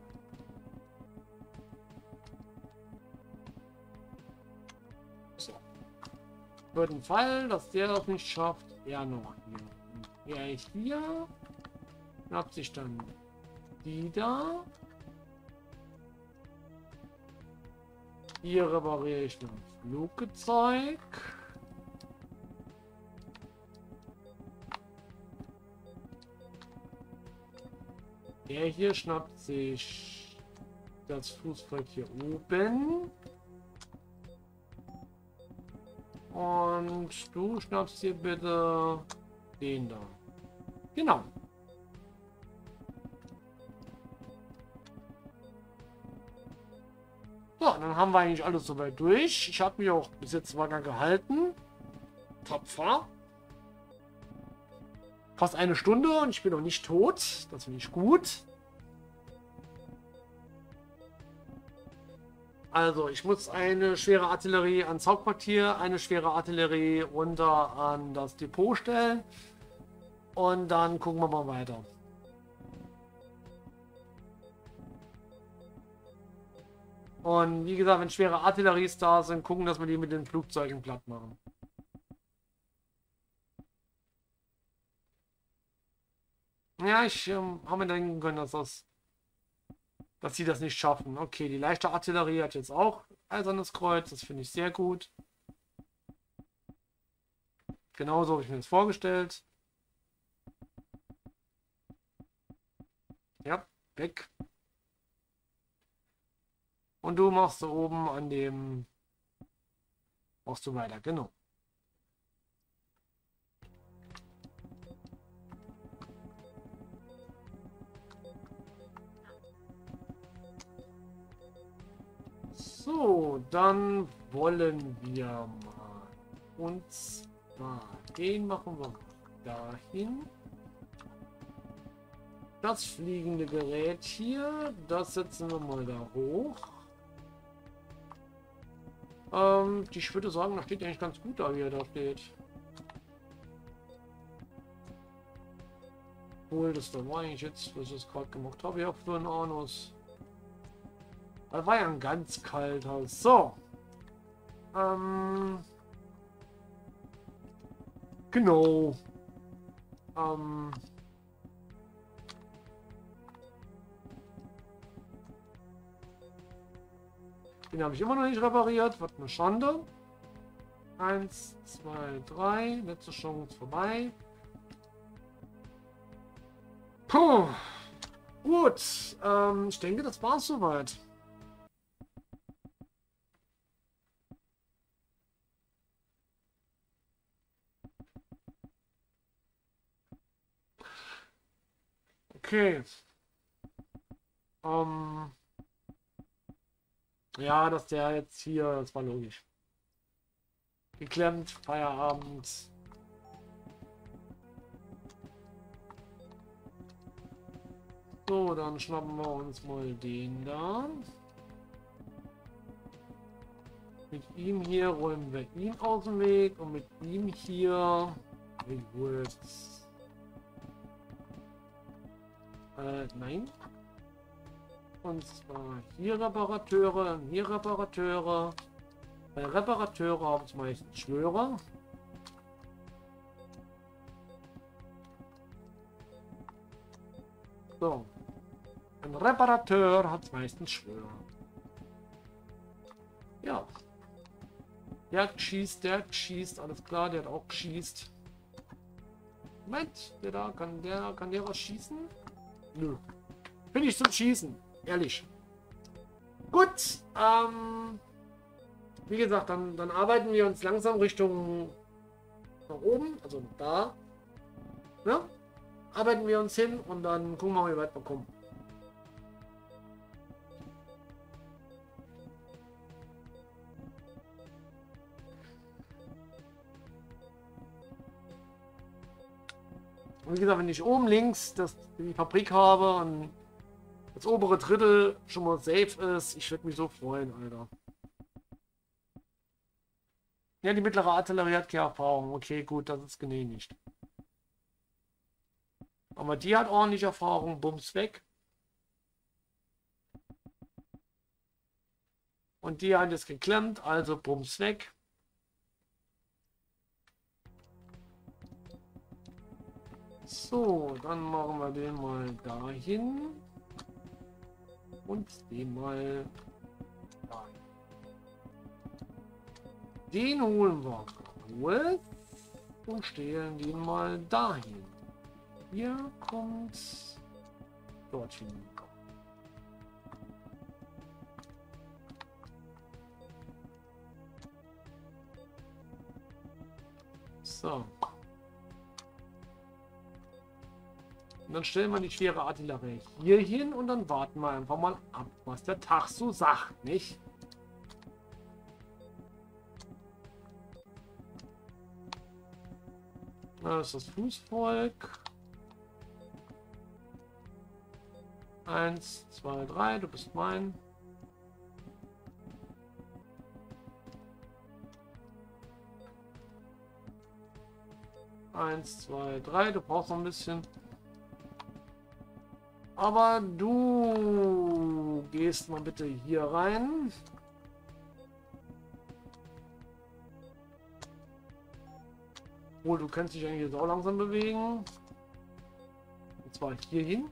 So. Für den Fall, dass der das nicht schafft, er noch hier. Er hier. Schnappt sich dann die da. Hier repariere ich ein Flugzeug. Der hier schnappt sich das Fußvolk hier oben. Und du schnappst hier bitte den da. Genau. So, dann haben wir eigentlich alles soweit durch. Ich habe mich auch bis jetzt wacker gehalten. Tapfer. Fast eine Stunde und ich bin noch nicht tot. Das finde ich gut. Also, ich muss eine schwere Artillerie ans Hauptquartier, eine schwere Artillerie runter an das Depot stellen. Und dann gucken wir mal weiter. Und wie gesagt, wenn schwere Artillerie da sind, gucken, dass wir die mit den Flugzeugen platt machen. Ja, ich ähm, habe mir denken können, dass, das, dass sie das nicht schaffen. Okay, die leichte Artillerie hat jetzt auch eisernes Kreuz. Das finde ich sehr gut. Genauso habe ich mir das vorgestellt. Ja, weg. Und du machst da oben an dem... Machst du weiter, genau. So, dann wollen wir mal. Und zwar, den machen wir dahin. Das fliegende Gerät hier, das setzen wir mal da hoch. Ähm, ich würde sagen, das steht eigentlich ganz gut da, wie er da steht. Obwohl, das da war eigentlich jetzt, was ich es gerade gemacht habe, hier für einen Anus. Das war ja ein ganz kalter. So. Ähm. Genau. Ähm. Den habe ich immer noch nicht repariert. Was eine Schande. Eins, zwei, drei. Letzte Chance vorbei. Puh. Gut. Ähm, ich denke, das war's soweit. Okay. Ähm. Ja, dass der jetzt hier, das war logisch. Geklemmt, Feierabend. So, dann schnappen wir uns mal den da. Mit ihm hier räumen wir ihn aus dem Weg und mit ihm hier. Gut. Äh, nein. Und zwar hier Reparateure und hier Reparateure. Bei Reparateure haben es meistens Schwörer. So. Ein Reparateur hat es meistens Schwörer. Ja. Der schießt, der schießt, alles klar, der hat auch geschießt. Moment, der da, kann der, kann der was schießen? Nö. Bin ich zum Schießen, ehrlich. Gut, ähm, wie gesagt, dann, dann arbeiten wir uns langsam Richtung nach oben, also da. Ne? Arbeiten wir uns hin und dann gucken wir mal, wie weit wir kommen. Und wie gesagt, wenn ich oben links das, die Fabrik habe und das obere Drittel schon mal safe ist, ich würde mich so freuen, Alter. Ja, die mittlere Artillerie hat keine Erfahrung. Okay, gut, das ist genehmigt. Aber die hat ordentlich Erfahrung. Bums weg. Und die hat es geklemmt, also Bums weg. So, dann machen wir den mal dahin. Und den mal dahin. Den holen wir raus und stellen den mal dahin. Hier kommt dorthin. So. Und dann stellen wir die schwere Artillerie hier hin und dann warten wir einfach mal ab, was der Tag so sagt, nicht? Das ist das Fußvolk. Eins, zwei, drei, du bist mein. Eins, zwei, drei, du brauchst noch ein bisschen. Aber du gehst mal bitte hier rein. Obwohl, du kannst dich eigentlich jetzt auch langsam bewegen. Und zwar hier hin.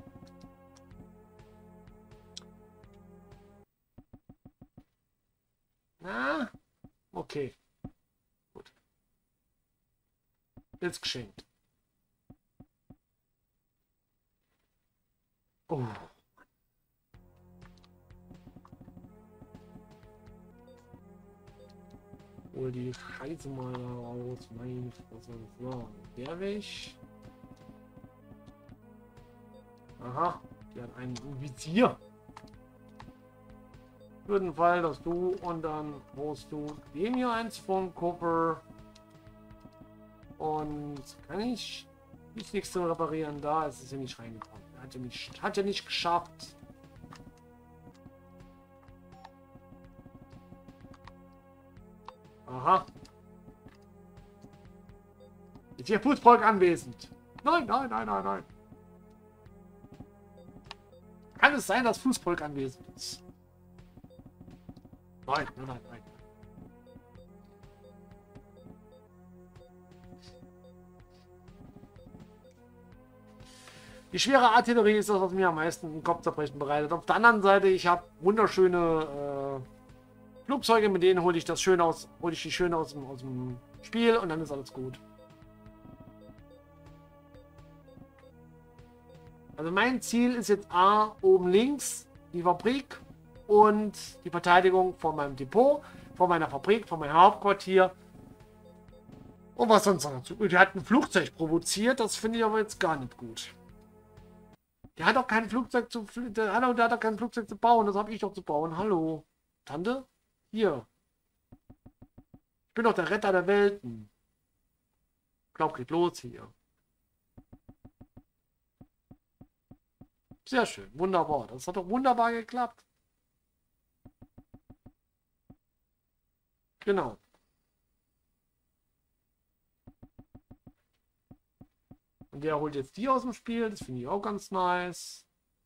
Na, okay. Gut. Jetzt geschenkt. Oh. Hol die Scheiße mal raus. Mein Fresse. So, der weg. Aha, der hat einen Visier. Für den Fall, dass du und dann holst du dem hier eins vom Koffer. Und kann ich nicht nichts zu reparieren? Da ist es ja nicht reingekommen. Hat ja nicht, hat ja nicht geschafft. Aha. Ist hier Fußvolk anwesend? Nein, nein, nein, nein, nein. Kann es sein, dass Fußvolk anwesend ist? Nein, nein, nein, nein. Die schwere Artillerie ist das, was mir am meisten den Kopfzerbrechen bereitet. Auf der anderen Seite, ich habe wunderschöne äh, Flugzeuge, mit denen hole ich das schön aus, hole ich die schön aus dem, aus dem Spiel und dann ist alles gut. Also mein Ziel ist jetzt A, oben links die Fabrik und die Verteidigung von meinem Depot, von meiner Fabrik, von meinem Hauptquartier. Und was sonst noch dazu? Der hat ein Flugzeug provoziert, das finde ich aber jetzt gar nicht gut. Der hat doch kein Flugzeug zu, der hat doch, der hat doch kein Flugzeug zu bauen, das habe ich doch zu bauen. Hallo, Tante? Hier. Ich bin doch der Retter der Welten. Ich glaube, geht los hier. Sehr schön, wunderbar. Das hat doch wunderbar geklappt. Genau. Und der holt jetzt die aus dem Spiel. Das finde ich auch ganz nice.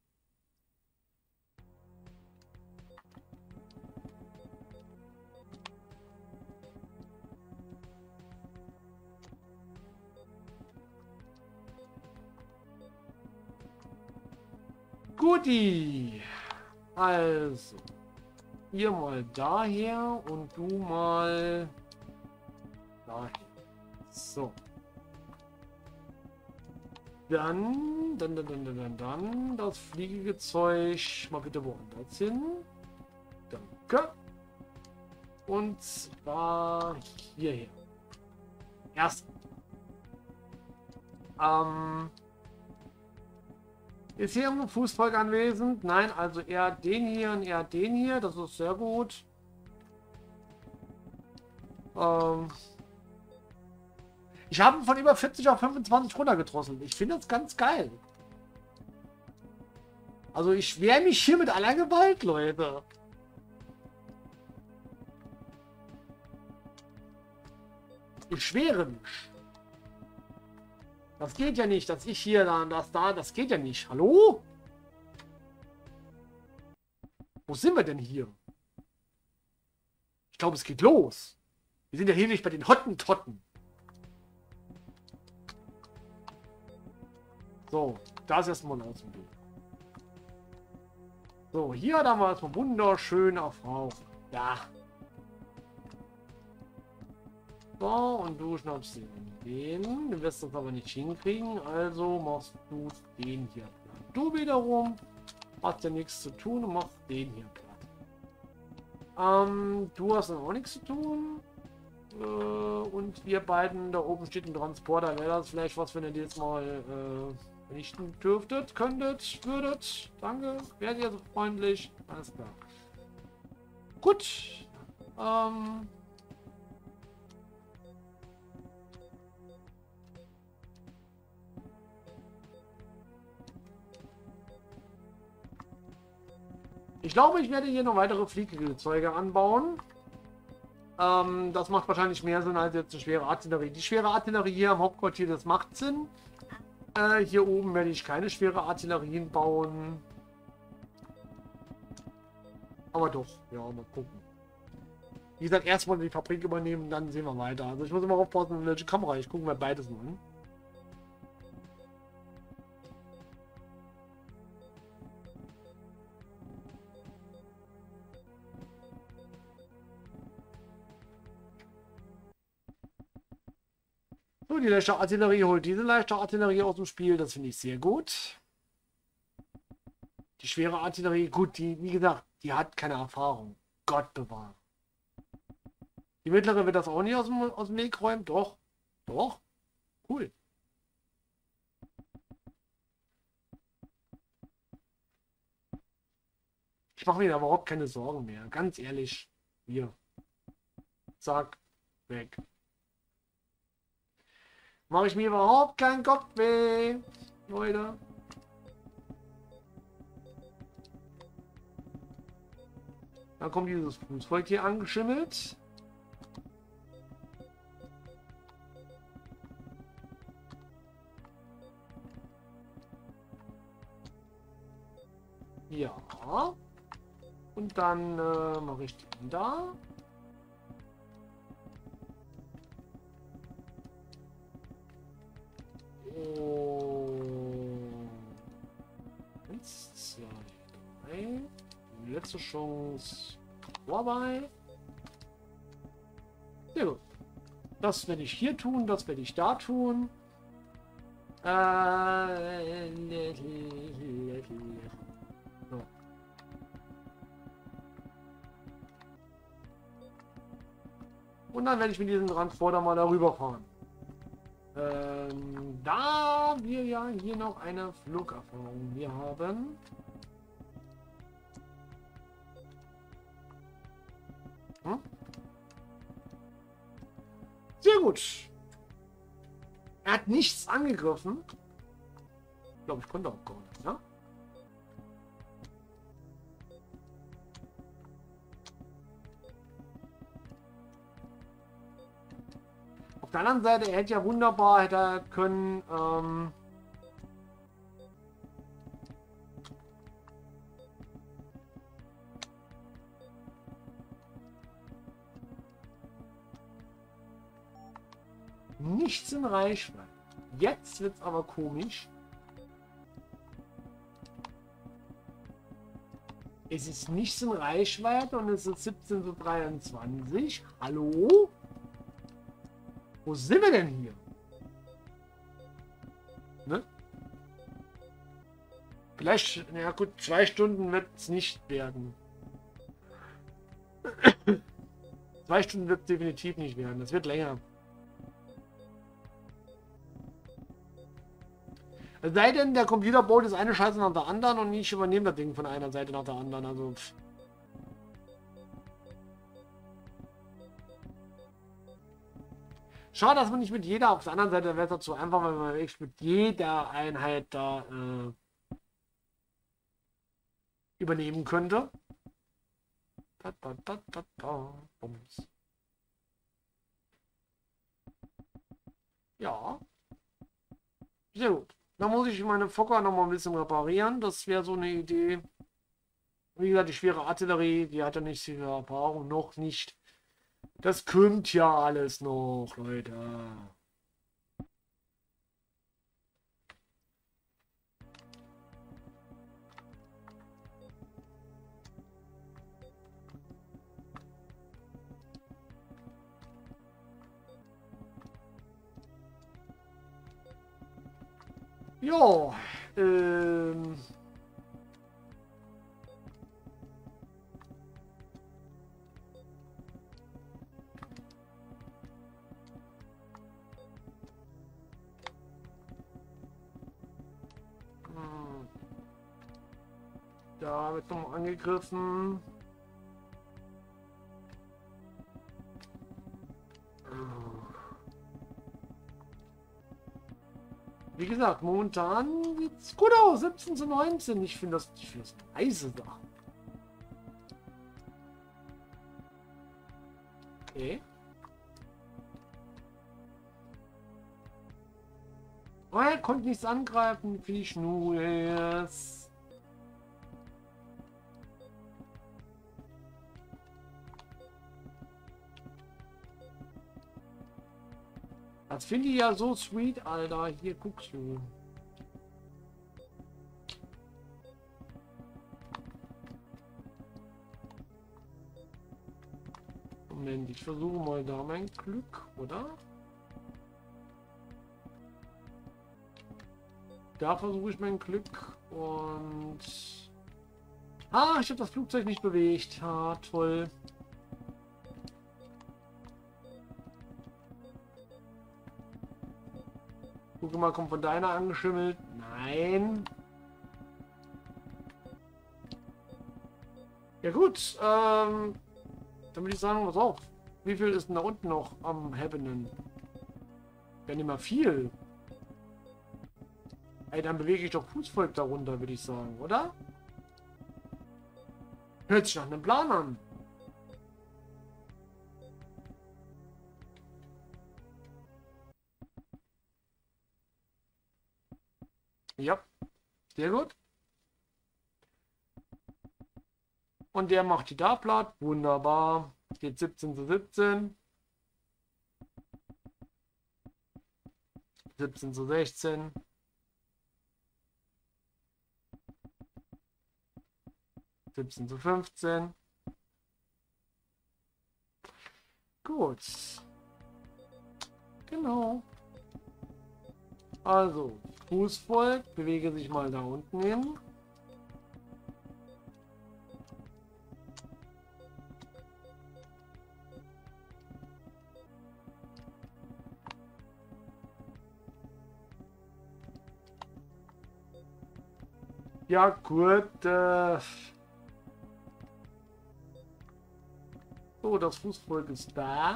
Guti. Also. Ihr mal daher und du mal daher. So. Dann, dann, dann, dann, dann, dann, das fliegige Zeug mal bitte woanders hin. Danke. Und zwar hierher. Erst. Ähm. Ist hier irgendwo Fußvolk anwesend? Nein, also eher den hier und eher den hier. Das ist sehr gut. Ähm. Ich habe von über vierzig auf fünfundzwanzig runtergedrosselt. Ich finde das ganz geil. Also ich wehre mich hier mit aller Gewalt, Leute. Ich schwere mich. Das geht ja nicht, dass ich hier, dann das da, das geht ja nicht. Hallo? Wo sind wir denn hier? Ich glaube, es geht los. Wir sind ja hier nicht bei den Hottentotten. So, da ist erstmal ein Außenbild. So, hier haben wir erstmal wunderschön Frau. Ja. So, und du schnappst den. Du wirst das aber nicht hinkriegen, also machst du den hier platt. Du wiederum hast ja nichts zu tun und machst den hier platt. Ähm, du hast dann auch nichts zu tun. Äh, und wir beiden, da oben steht ein Transporter. Wäre das vielleicht was, wenn ihr jetzt mal äh, vernichten dürftet, könntet, würdet? Danke. Wärt ihr so freundlich? Alles klar. Gut. Ähm. Ich glaube, ich werde hier noch weitere Fliegerflugzeuge anbauen. Ähm, das macht wahrscheinlich mehr Sinn als jetzt eine schwere Artillerie. Die schwere Artillerie hier am Hauptquartier, das macht Sinn. Äh, hier oben werde ich keine schwere Artillerien bauen. Aber doch, ja, mal gucken. Wie gesagt, erstmal die Fabrik übernehmen, dann sehen wir weiter. Also ich muss immer aufpassen, welche Kamera ich gucke mir beides mal an. So, die leichte Artillerie holt diese leichte Artillerie aus dem Spiel. Das finde ich sehr gut. Die schwere Artillerie, gut, die, wie gesagt, die hat keine Erfahrung. Gott bewahre. Die mittlere wird das auch nicht aus dem, aus dem Weg räumen. Doch. Doch. Cool. Ich mache mir da überhaupt keine Sorgen mehr. Ganz ehrlich. Hier. Zack. Weg. Mache ich mir überhaupt keinen Kopf weh. Leute. Dann kommt dieses Fußvolk hier angeschimmelt. Ja. Und dann äh, mache ich den da. Oh. Eins, zwei, drei. Die letzte Chance vorbei. Sehr gut. Das werde ich hier tun, das werde ich da tun. Äh, so. Und dann werde ich mit diesem Transporter mal darüber fahren. Ähm, da wir ja hier noch eine Flugerfahrung hier haben. Hm? Sehr gut. Er hat nichts angegriffen. Ich glaube, ich konnte auch gar nicht, ne? Auf der anderen Seite, er hätte ja wunderbar hätte er können, ähm, nichts in Reichweite. Jetzt wird es aber komisch. Es ist nichts in Reichweite und es ist siebzehn zu dreiundzwanzig. Hallo? Wo sind wir denn hier? Ne? Vielleicht, ja gut, zwei Stunden wird es nicht werden. Zwei Stunden wird es definitiv nicht werden. Das wird länger. Es sei denn, der Computer baut das eine Scheiße nach der anderen und ich übernehme das Ding von einer Seite nach der anderen. Also. Pff. Schade, dass man nicht mit jeder, auf der anderen Seite wäre es dazu einfach, weil man wirklich mit jeder Einheit da äh, übernehmen könnte. Da, da, da, da, da. Bums. Ja. Sehr gut. Da muss ich meine Fokker noch mal ein bisschen reparieren. Das wäre so eine Idee. Wie gesagt, die schwere Artillerie, die hat ja nicht viel Erfahrung, noch nicht. Das kommt ja alles noch, Leute. Ja, ähm... Da wird noch angegriffen. Wie gesagt, momentan sieht's gut aus. siebzehn zu neunzehn. Ich finde das, ich finde das eine nice Sache. Okay. Oh, er konnte nichts angreifen. Finde ich nur jetzt. Das finde ich ja so sweet, Alter. Hier guckst du. Moment, ich versuche mal da mein Glück, oder? Da versuche ich mein Glück und... Ah, ich habe das Flugzeug nicht bewegt. Ah, toll. Guck mal, kommt von deiner angeschimmelt. Nein. Ja gut, ähm... dann würde ich sagen, pass auf. Wie viel ist denn da unten noch am Happening? Ja, nicht mal viel. Ey, dann bewege ich doch Fußvolk darunter, würde ich sagen, oder? Hört sich nach einem Plan an. Ja, sehr gut. Und der macht die da platt. Wunderbar. Steht siebzehn zu siebzehn. siebzehn zu sechzehn. siebzehn zu fünfzehn. Gut. Genau. Also, Fußvolk, bewege sich mal da unten hin. Ja, gut. Äh so, das Fußvolk ist da.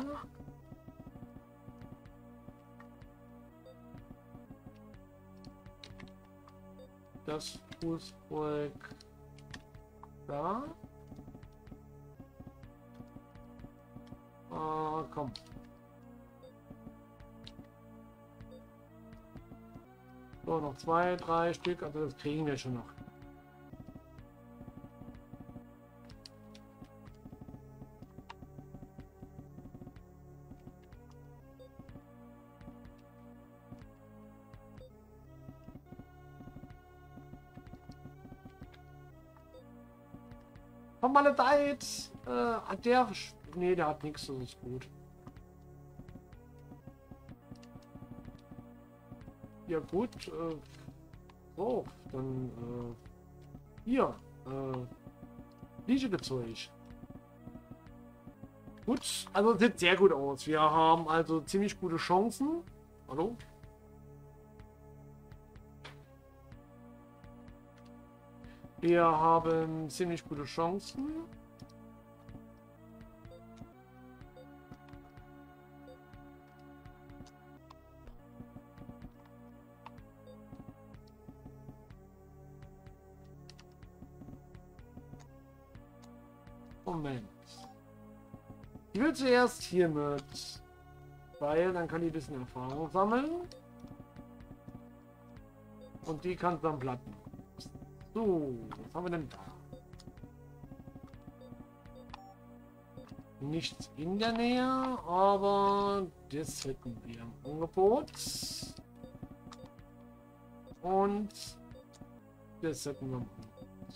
Das Fußvolk da. Ah, komm. So, noch zwei, drei Stück. Also das kriegen wir schon noch. Komm mal Zeit. Äh, hat der... Nee, der hat nichts, das ist gut. Ja gut. Äh, so, dann... Äh, hier. Äh, Liegezeug. Gut, also es sieht sehr gut aus. Wir haben also ziemlich gute Chancen. Hallo? Wir haben ziemlich gute Chancen. Moment. Ich will zuerst hier mit, weil dann kann die ein bisschen Erfahrung sammeln. Und die kann dann platten. So, was haben wir denn da? Nichts in der Nähe, aber das hätten wir im Angebot. Und das hätten wir im Angebot.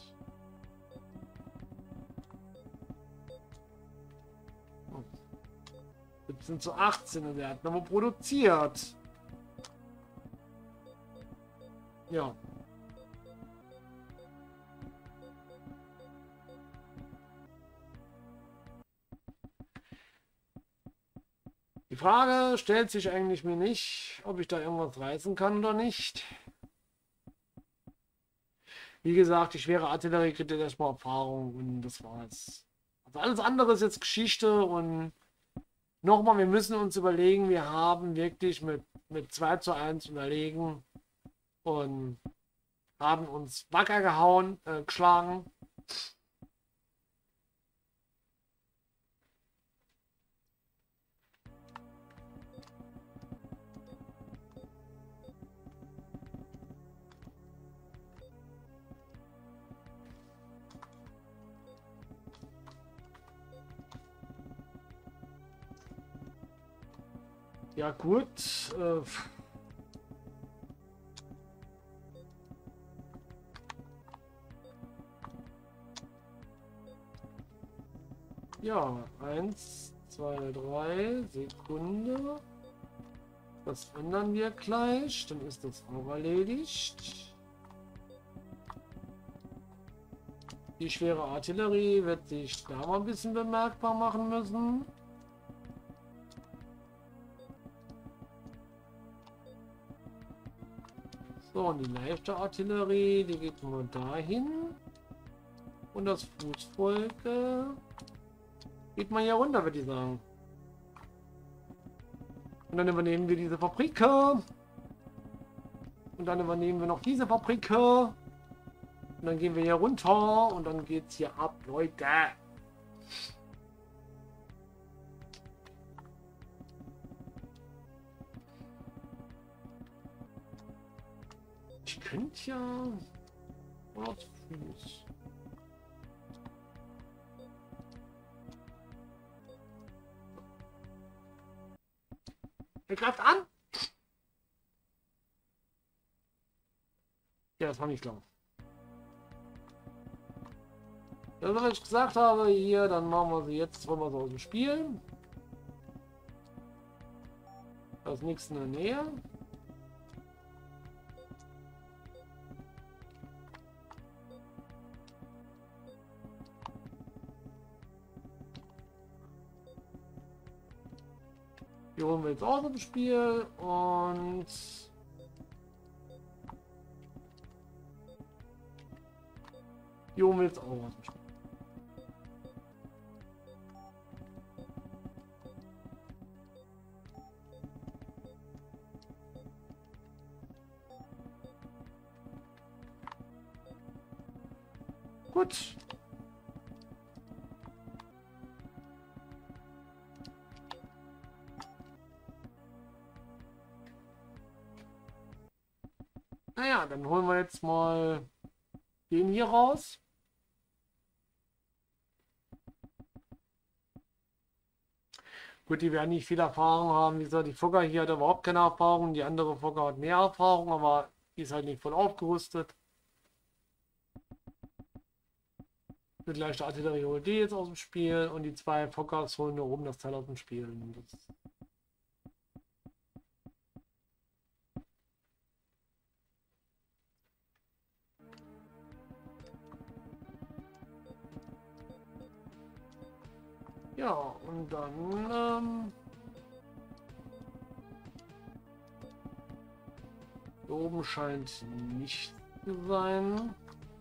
siebzehn zu achtzehn und der hat nochmal produziert. Ja. Die Frage stellt sich eigentlich mir nicht, ob ich da irgendwas reißen kann oder nicht. Wie gesagt, die schwere Artillerie kriegt jetzt erstmal Erfahrung und das war's. Also alles andere ist jetzt Geschichte und nochmal, wir müssen uns überlegen, wir haben wirklich mit, mit zwei zu eins unterlegen und haben uns wacker gehauen, äh, geschlagen. Ja gut. Äh, ja, eins, zwei, drei, Sekunde. Das ändern wir gleich, dann ist das auch erledigt. Die schwere Artillerie wird sich da mal ein bisschen bemerkbar machen müssen. So, und die leichte Artillerie, die geht nur dahin. Und das Fußvolk äh, geht mal hier runter, würde ich sagen. Und dann übernehmen wir diese Fabrik. Und dann übernehmen wir noch diese Fabrik. Und dann gehen wir hier runter. Und dann geht's hier ab, Leute. Ich könnte ja... Oder zu Fuß. Er greift an. Ja, das war nicht klar. Das, was ich gesagt habe, hier, dann machen wir sie jetzt, wollen wir so aus dem Spiel. Da ist nichts in der Nähe. Die holen wir jetzt aus dem Spiel und die holen wir jetzt auch aus dem Spiel. Gut. Naja, dann holen wir jetzt mal den hier raus. Gut, die werden nicht viel Erfahrung haben. Wie gesagt, die Fugger hier hat überhaupt keine Erfahrung. Die andere Fugger hat mehr Erfahrung, aber die ist halt nicht voll aufgerüstet. Mit leichter Artillerie holt die jetzt aus dem Spiel und die zwei Fockers holen da oben das Teil aus dem Spiel. Das ja, und dann ähm, hier oben scheint nicht zu sein.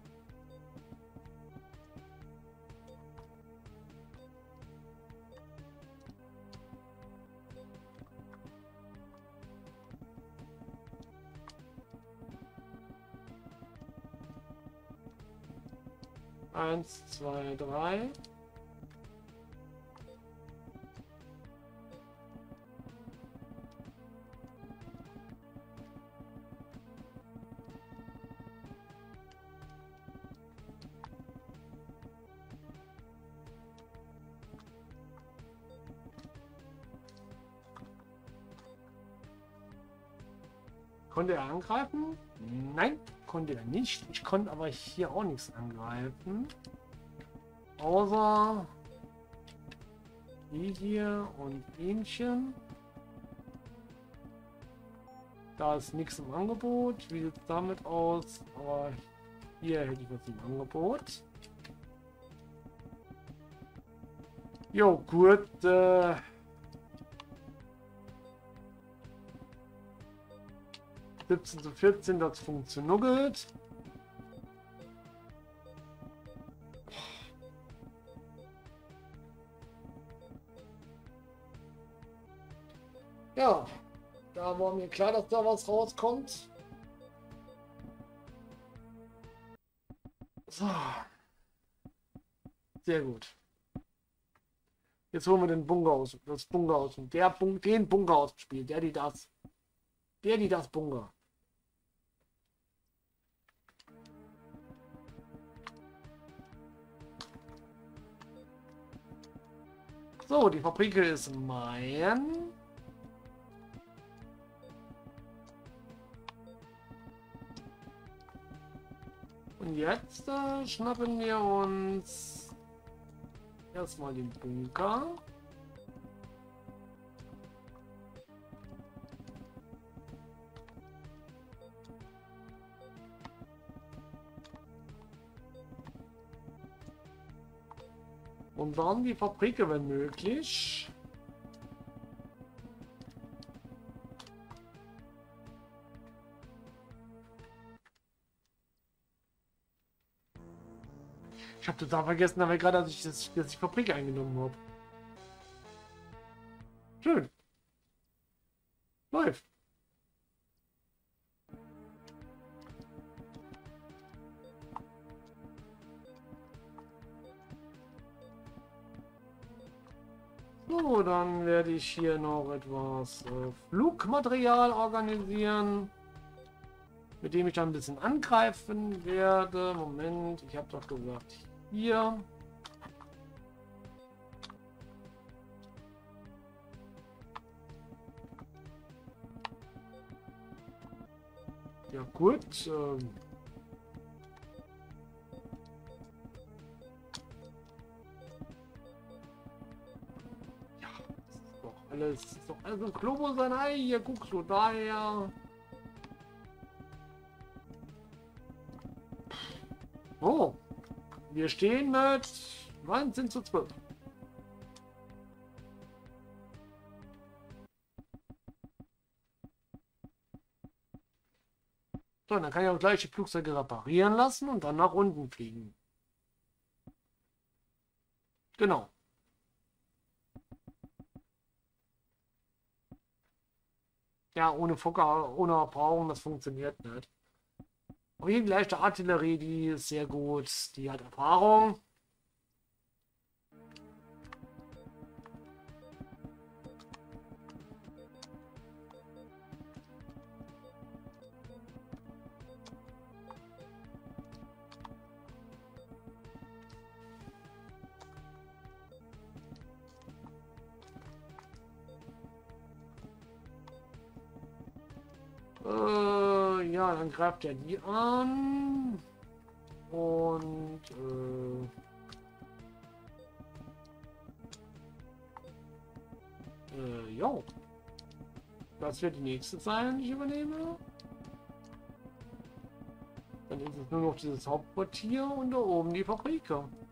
Eins, zwei, drei. Konnte er angreifen? Nein, konnte er nicht. Ich konnte aber hier auch nichts angreifen. Außer die hier und Ähnchen. Da ist nichts im Angebot. Wie sieht es damit aus? Aber hier hätte ich was im Angebot. Jo, gut. Äh siebzehn zu vierzehn, das funktioniert. Ja, da war mir klar, dass da was rauskommt. So. Sehr gut. Jetzt holen wir den Bunker aus, das Bunker aus, der Bun den Bunker aus dem Spiel, der die das, der die das Bunker. So, die Fabrik ist mein. Und jetzt äh, schnappen wir uns erstmal den Bunker. Und dann die Fabrik, wenn möglich. Ich habe total vergessen, aber gerade, dass ich das, dass ich die Fabrik eingenommen habe. Schön. Läuft. So, dann werde ich hier noch etwas äh, Flugmaterial organisieren, mit dem ich dann ein bisschen angreifen werde. Moment, ich habe doch gesagt, hier. Ja gut. Ähm ja, das ist doch alles, das ist doch alles ein Globus ein Ei. Hier guckst du daher. Oh, wir stehen mit neunzehn zu zwölf. So, dann kann ich auch gleich die Flugzeuge reparieren lassen und dann nach unten fliegen. Genau. Ja, ohne Fokker, ohne Erfahrung, das funktioniert nicht. Aber hier die leichte Artillerie, die ist sehr gut. Die hat Erfahrung. Äh, ja, dann greift er die an. Und, äh... Äh, jo. Das wird die nächste sein, die ich übernehme. Dann ist es nur noch dieses Hauptquartier und da oben die Fabrik.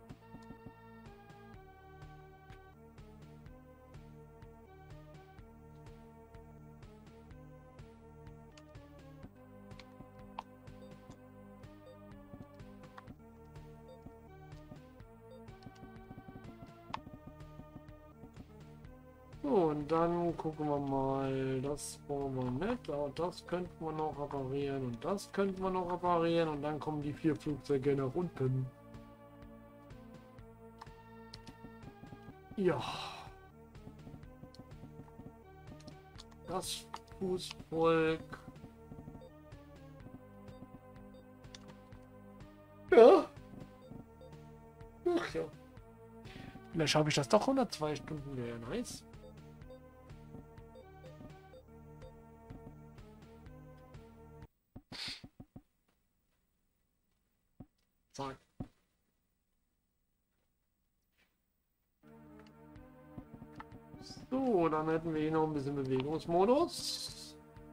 So, und dann gucken wir mal, das brauchen wir nicht, aber das könnten wir noch reparieren und das könnten wir noch reparieren und dann kommen die vier Flugzeuge nach unten. Ja. Das Fußvolk. Ja. Ach ja. Vielleicht schaffe ich das doch hundertzwei Stunden, wäre nice. Zack. So, dann hätten wir hier noch ein bisschen Bewegungsmodus.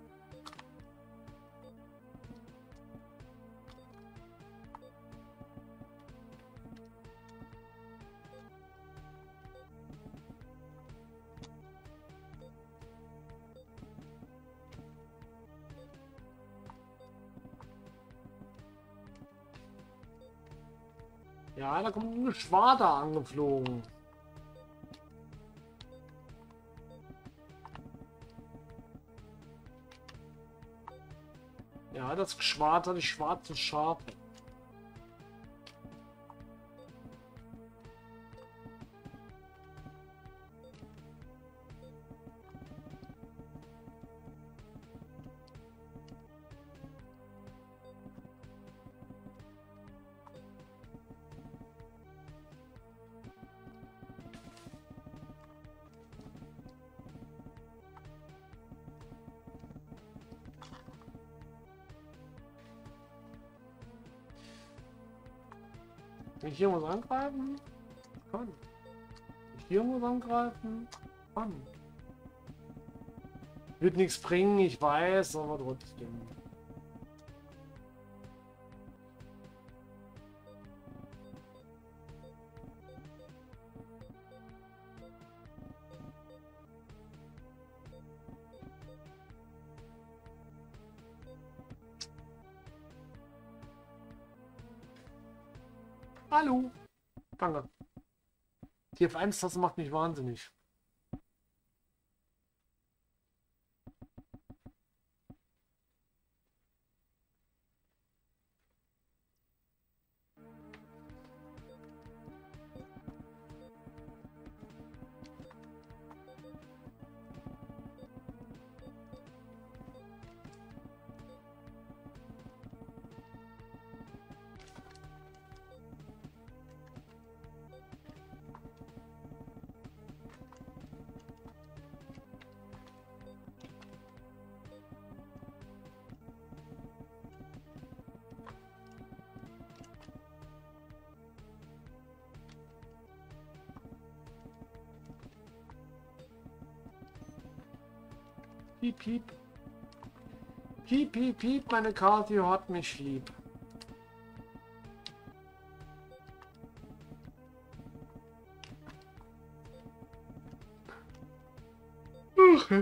Ja, da kommt eine Schwader angeflogen. Ja, das Geschwader, die schwarzen Schafe. Wenn ich hier muss angreifen, kann. Wenn ich hier muss angreifen, kann. Wird nichts bringen, ich weiß, aber trotzdem. Hallo. Danke. Die F eins-Taste macht mich wahnsinnig. Piep, piep. Piep, piep, piep, meine Cardio hat mich lieb. Okay.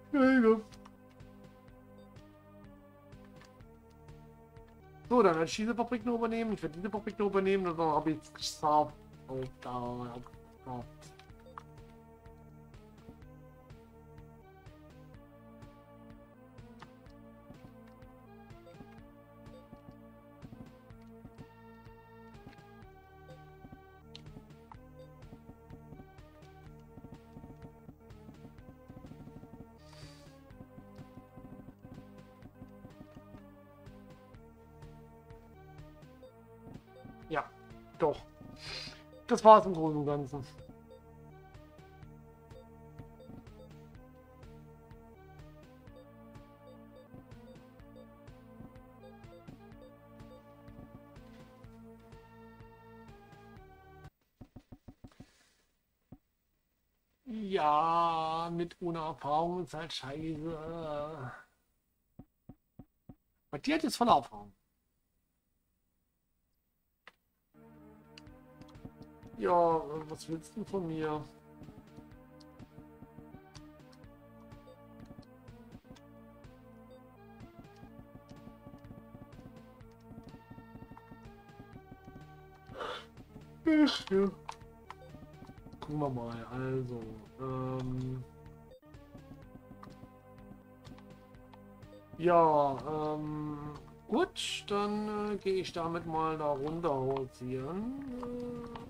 So, dann werde ich diese Fabrik nur übernehmen. Ich werde diese Fabrik nur übernehmen und dann habe ich es geschafft. Oh, da, oh. Ja, doch. Das war's im Großen und Ganzen. Ja, mit ohne Erfahrung ist halt scheiße. Bei dir hat jetzt volle Erfahrung. Ja, was willst du von mir? Ach, ja. Gucken wir mal. Also, ähm ja, ähm, gut, dann äh, gehe ich damit mal da runter hausieren. Äh,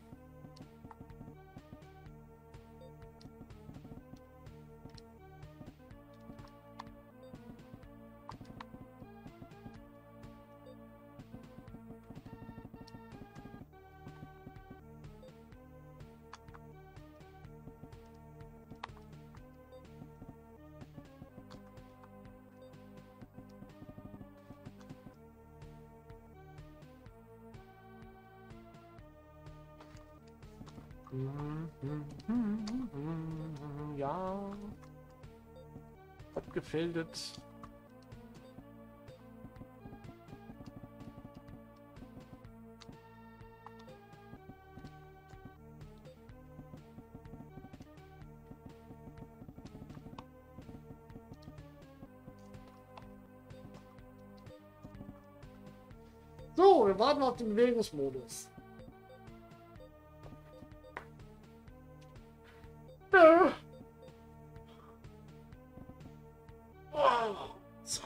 Ja, abgefällt. So, wir warten auf den Bewegungsmodus. Ja. Oh, so.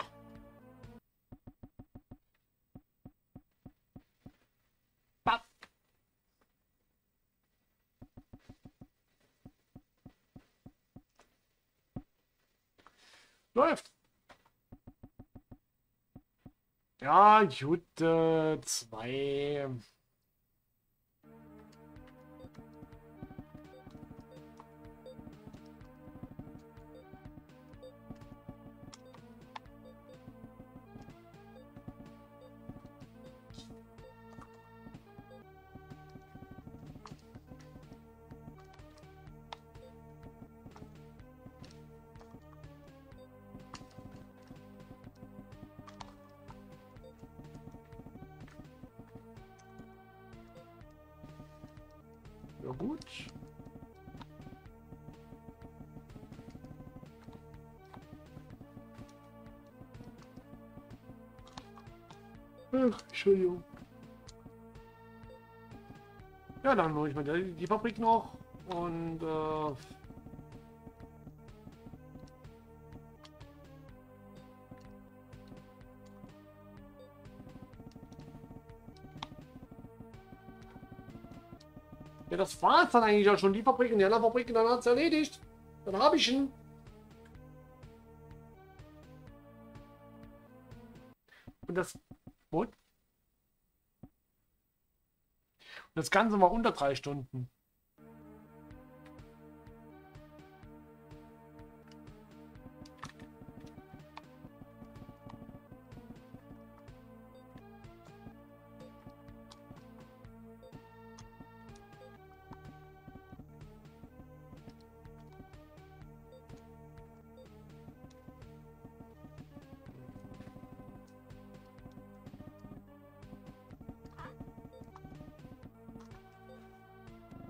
Bap. Läuft. Ja, gut, äh, zwei. Ja gut. Ach, Entschuldigung. Ja, dann hole ich mal die, die Fabrik noch und äh, ja, das war's dann eigentlich auch schon. Die Fabrik und die anderen Fabriken, dann hat's erledigt. Dann habe ich ihn. Und das. Und das Ganze war unter drei Stunden.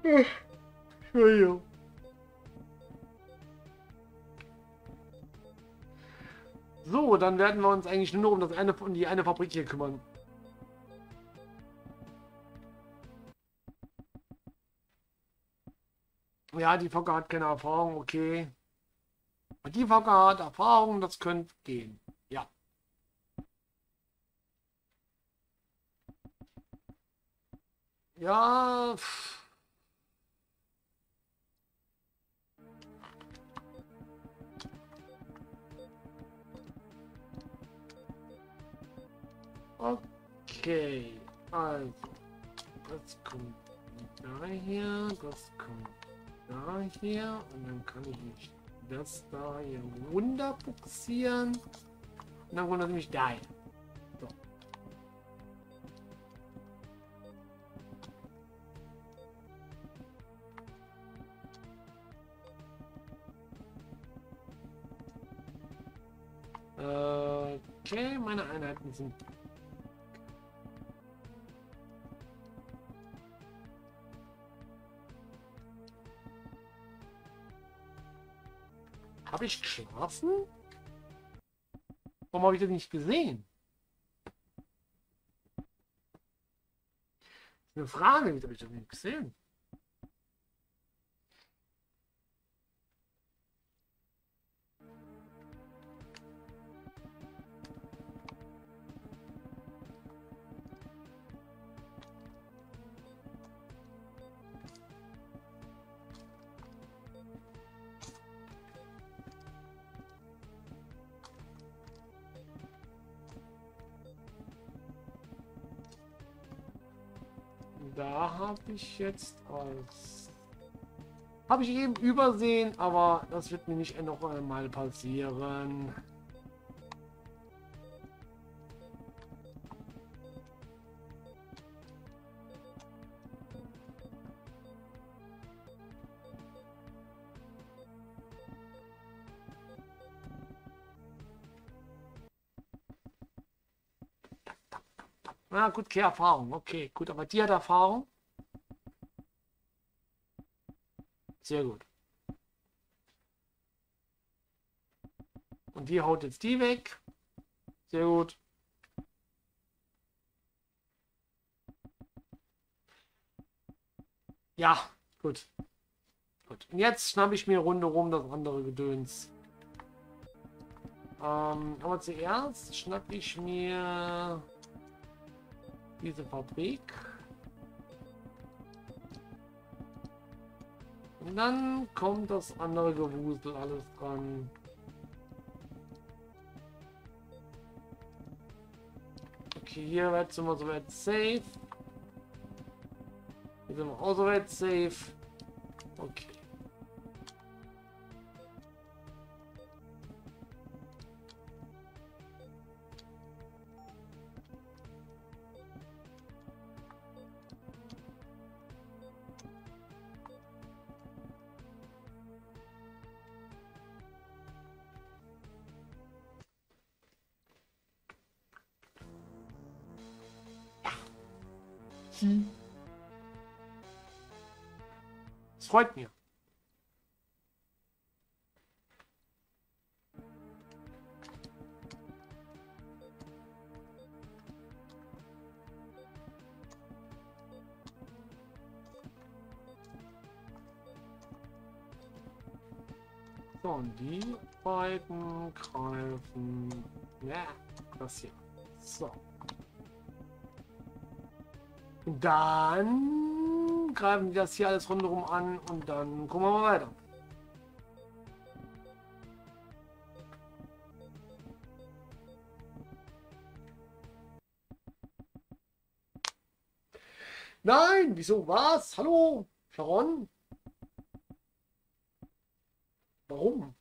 Entschuldigung. So, dann werden wir uns eigentlich nur noch um das eine, um die eine Fabrik hier kümmern. Ja, die Fokker hat keine Erfahrung, okay. Die Fokker hat Erfahrung, das könnte gehen. Ja. Ja. Pff. Okay, also, das kommt daher, das kommt daher und dann kann ich mich das da hier runterbuxieren und dann kommt das nämlich daher. So. Okay, meine Einheiten sind Habe ich geschlafen? Warum habe ich das nicht gesehen? Das ist eine Frage, wie habe ich das nicht gesehen? Da habe ich jetzt als... Habe ich eben übersehen, aber das wird mir nicht noch einmal passieren. Na gut, keine Erfahrung. Okay, gut, aber die hat Erfahrung. Sehr gut. Und die haut jetzt die weg. Sehr gut. Ja, gut. Gut. Und jetzt schnappe ich mir rundherum das andere Gedöns. Ähm, aber zuerst schnappe ich mir diese Fabrik. Und dann kommt das andere Gewusel alles dran. Okay, hier wird sind wir soweit safe. Hier sind wir auch soweit safe. Okay. Es freut mich. So, und die beiden greifen. Ja, das hier. So. Dann greifen die das hier alles rundherum an und dann gucken wir mal weiter. Nein, wieso was? Hallo, Sharon? Warum?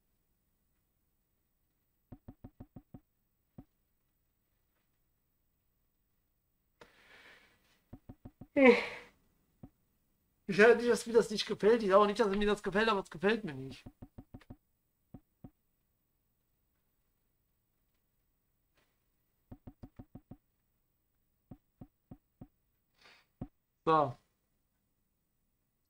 Ich hätte nicht, dass mir das nicht gefällt. Ich sage auch nicht, dass mir das gefällt, aber es gefällt mir nicht. So.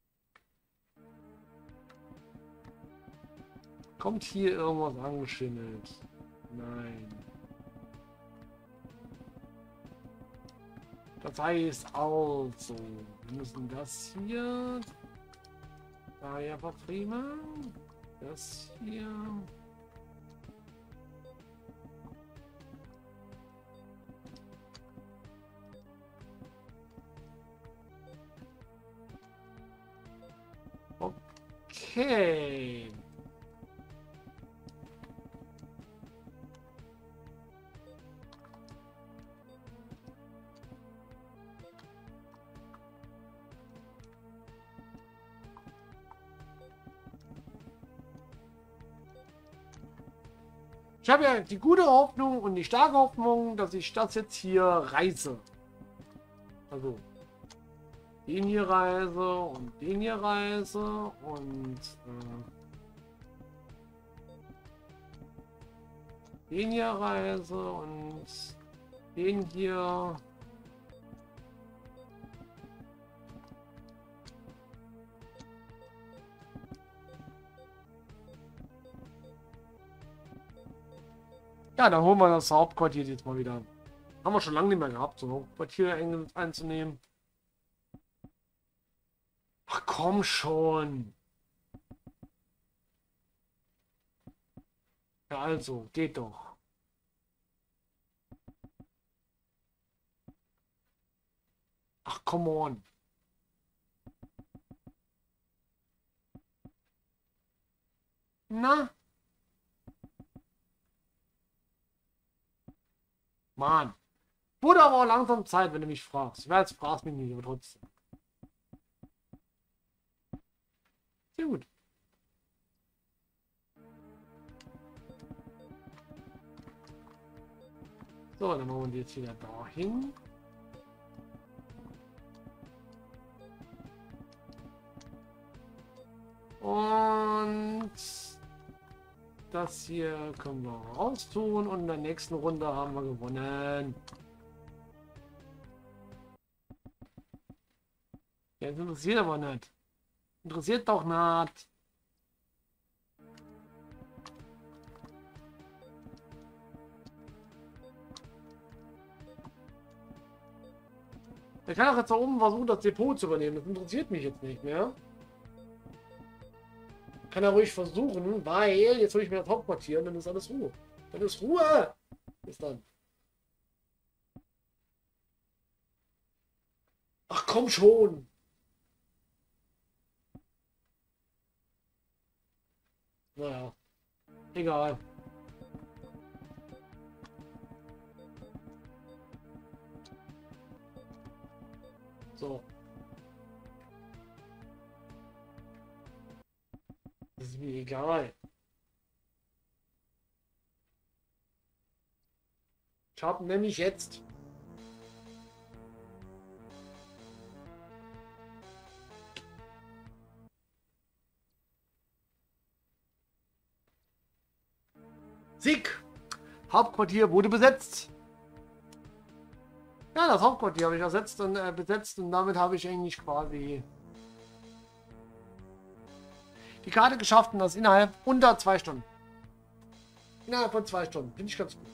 Kommt hier irgendwas angeschimmelt? Nein. Das heißt also, wir müssen das hier daher verfriemeln. Das hier. Okay. Ich habe ja die gute Hoffnung und die starke Hoffnung, dass ich das jetzt hier reiße. Also den hier reise und den hier reise und äh, den hier reise und den hier. Ja, dann holen wir das Hauptquartier jetzt mal wieder. Haben wir schon lange nicht mehr gehabt, so ein Hauptquartier einzunehmen. Ach komm schon. Ja, also, geht doch. Ach, come on. Na? Mann. Wurde aber auch langsam Zeit, wenn du mich fragst. Ich weiß, fragst mich nicht, aber trotzdem. Sehr gut. So, dann machen wir die jetzt wieder dahin. Und das hier können wir raustun und in der nächsten Runde haben wir gewonnen. Jetzt interessiert aber nicht. Interessiert doch nicht. Er kann auch jetzt da oben versuchen, das Depot zu übernehmen. Das interessiert mich jetzt nicht mehr. Kann er ruhig versuchen, weil jetzt hole ich mir das Hauptquartier und dann ist alles Ruhe. Dann ist Ruhe. Bis dann. Ach komm schon. Naja. Egal. So. Das ist mir egal. Ich habe nämlich jetzt Sieg. Hauptquartier wurde besetzt. Ja, das Hauptquartier habe ich ersetzt und äh, besetzt und damit habe ich eigentlich quasi die Karte geschafft und das innerhalb unter zwei Stunden. Innerhalb von zwei Stunden. Finde ich ganz gut.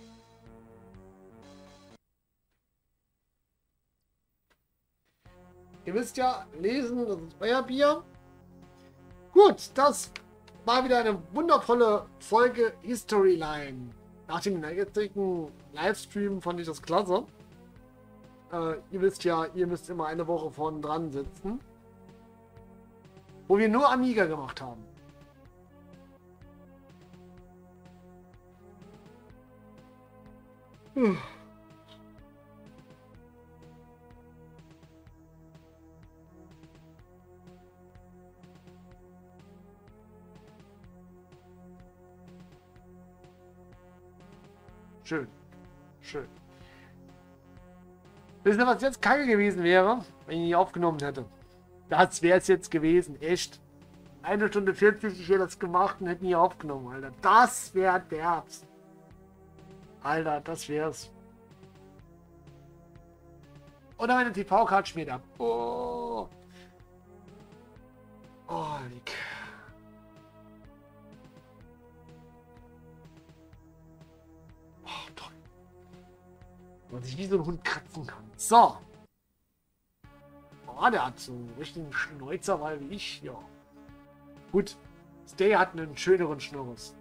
Ihr wisst ja, lesen, das ist euer Bier. Gut, das war wieder eine wundervolle Folge Historyline. Nach dem jetzigen Livestream fand ich das klasse. Äh, ihr wisst ja, ihr müsst immer eine Woche vorne dran sitzen. Wo wir nur Amiga gemacht haben. Hm. Schön. Schön. Wisst ihr, was jetzt kacke gewesen wäre, wenn ich nicht aufgenommen hätte? Das wäre es jetzt gewesen, echt. Eine Stunde vierzig, ich hätte das gemacht und hätte nie aufgenommen, Alter. Das wäre derbst. Alter, das wär's. Oder meine T V-Karte schmiert ab. Oh. Oh, Nick. Man sich wie so ein Hund kratzen kann. So. Oh, der hat so einen richtigen Schnäuzerwall wie ich. Ja. Gut. Stay hat einen schöneren Schnurres.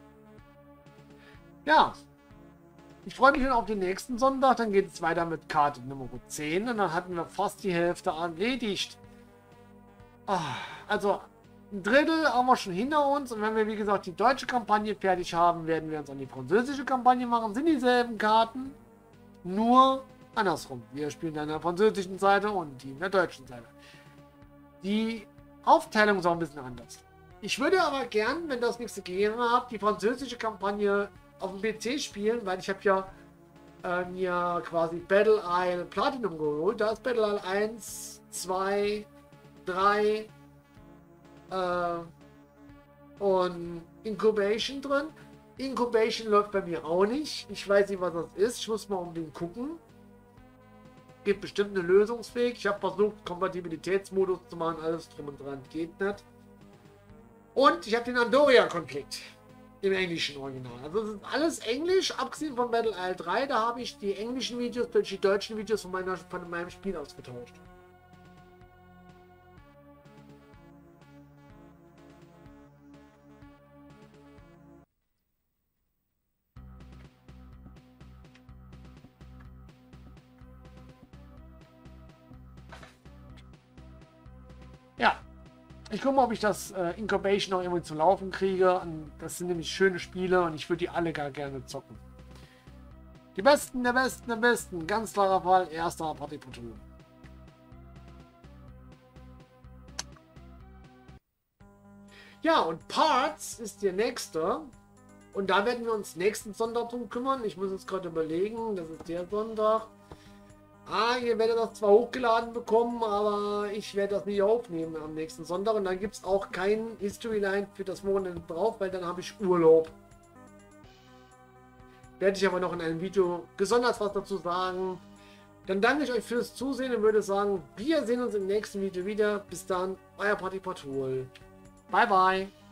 Ja. Ich freue mich schon auf den nächsten Sonntag. Dann geht es weiter mit Karte Nummer zehn. Und dann hatten wir fast die Hälfte erledigt. Ah, also ein Drittel haben wir schon hinter uns. Und wenn wir, wie gesagt, die deutsche Kampagne fertig haben, werden wir uns an die französische Kampagne machen. Sind dieselben Karten. Nur andersrum. Wir spielen an der französischen Seite und die in der deutschen Seite. Die Aufteilung ist auch ein bisschen anders. Ich würde aber gern, wenn das nichts dagegen habt, die französische Kampagne auf dem P C spielen, weil ich habe ja äh, mir quasi Battle Isle Platinum geholt. Da ist Battle Isle eins, zwei, drei äh, und Incubation drin. Incubation läuft bei mir auch nicht. Ich weiß nicht, was das ist. Ich muss mal unbedingt gucken. Gibt bestimmt eine Lösungsweg. Ich habe versucht, Kompatibilitätsmodus zu machen. Alles drum und dran. Geht nicht. Und ich habe den Andoria-Konflikt im englischen Original. Also das ist alles Englisch, abgesehen von Battle Isle drei. Da habe ich die englischen Videos durch die deutschen Videos von, meiner, von meinem Spiel ausgetauscht. Ja, ich gucke mal, ob ich das äh, Incubation noch irgendwie zum Laufen kriege. Und das sind nämlich schöne Spiele und ich würde die alle gar gerne zocken. Die Besten, der Besten, der Besten. Ganz klarer Fall, erster Partyportal. Ja, und Parts ist der nächste. Und da werden wir uns nächsten Sonntag drum kümmern. Ich muss jetzt gerade überlegen, das ist der Sonntag. Ah, ihr werdet das zwar hochgeladen bekommen, aber ich werde das nicht aufnehmen am nächsten Sonntag. Und dann gibt es auch kein Historyline für das Wochenende drauf, weil dann habe ich Urlaub. Werde ich aber noch in einem Video gesondert was dazu sagen. Dann danke ich euch fürs Zusehen und würde sagen, wir sehen uns im nächsten Video wieder. Bis dann, euer Partyportal. Bye, bye.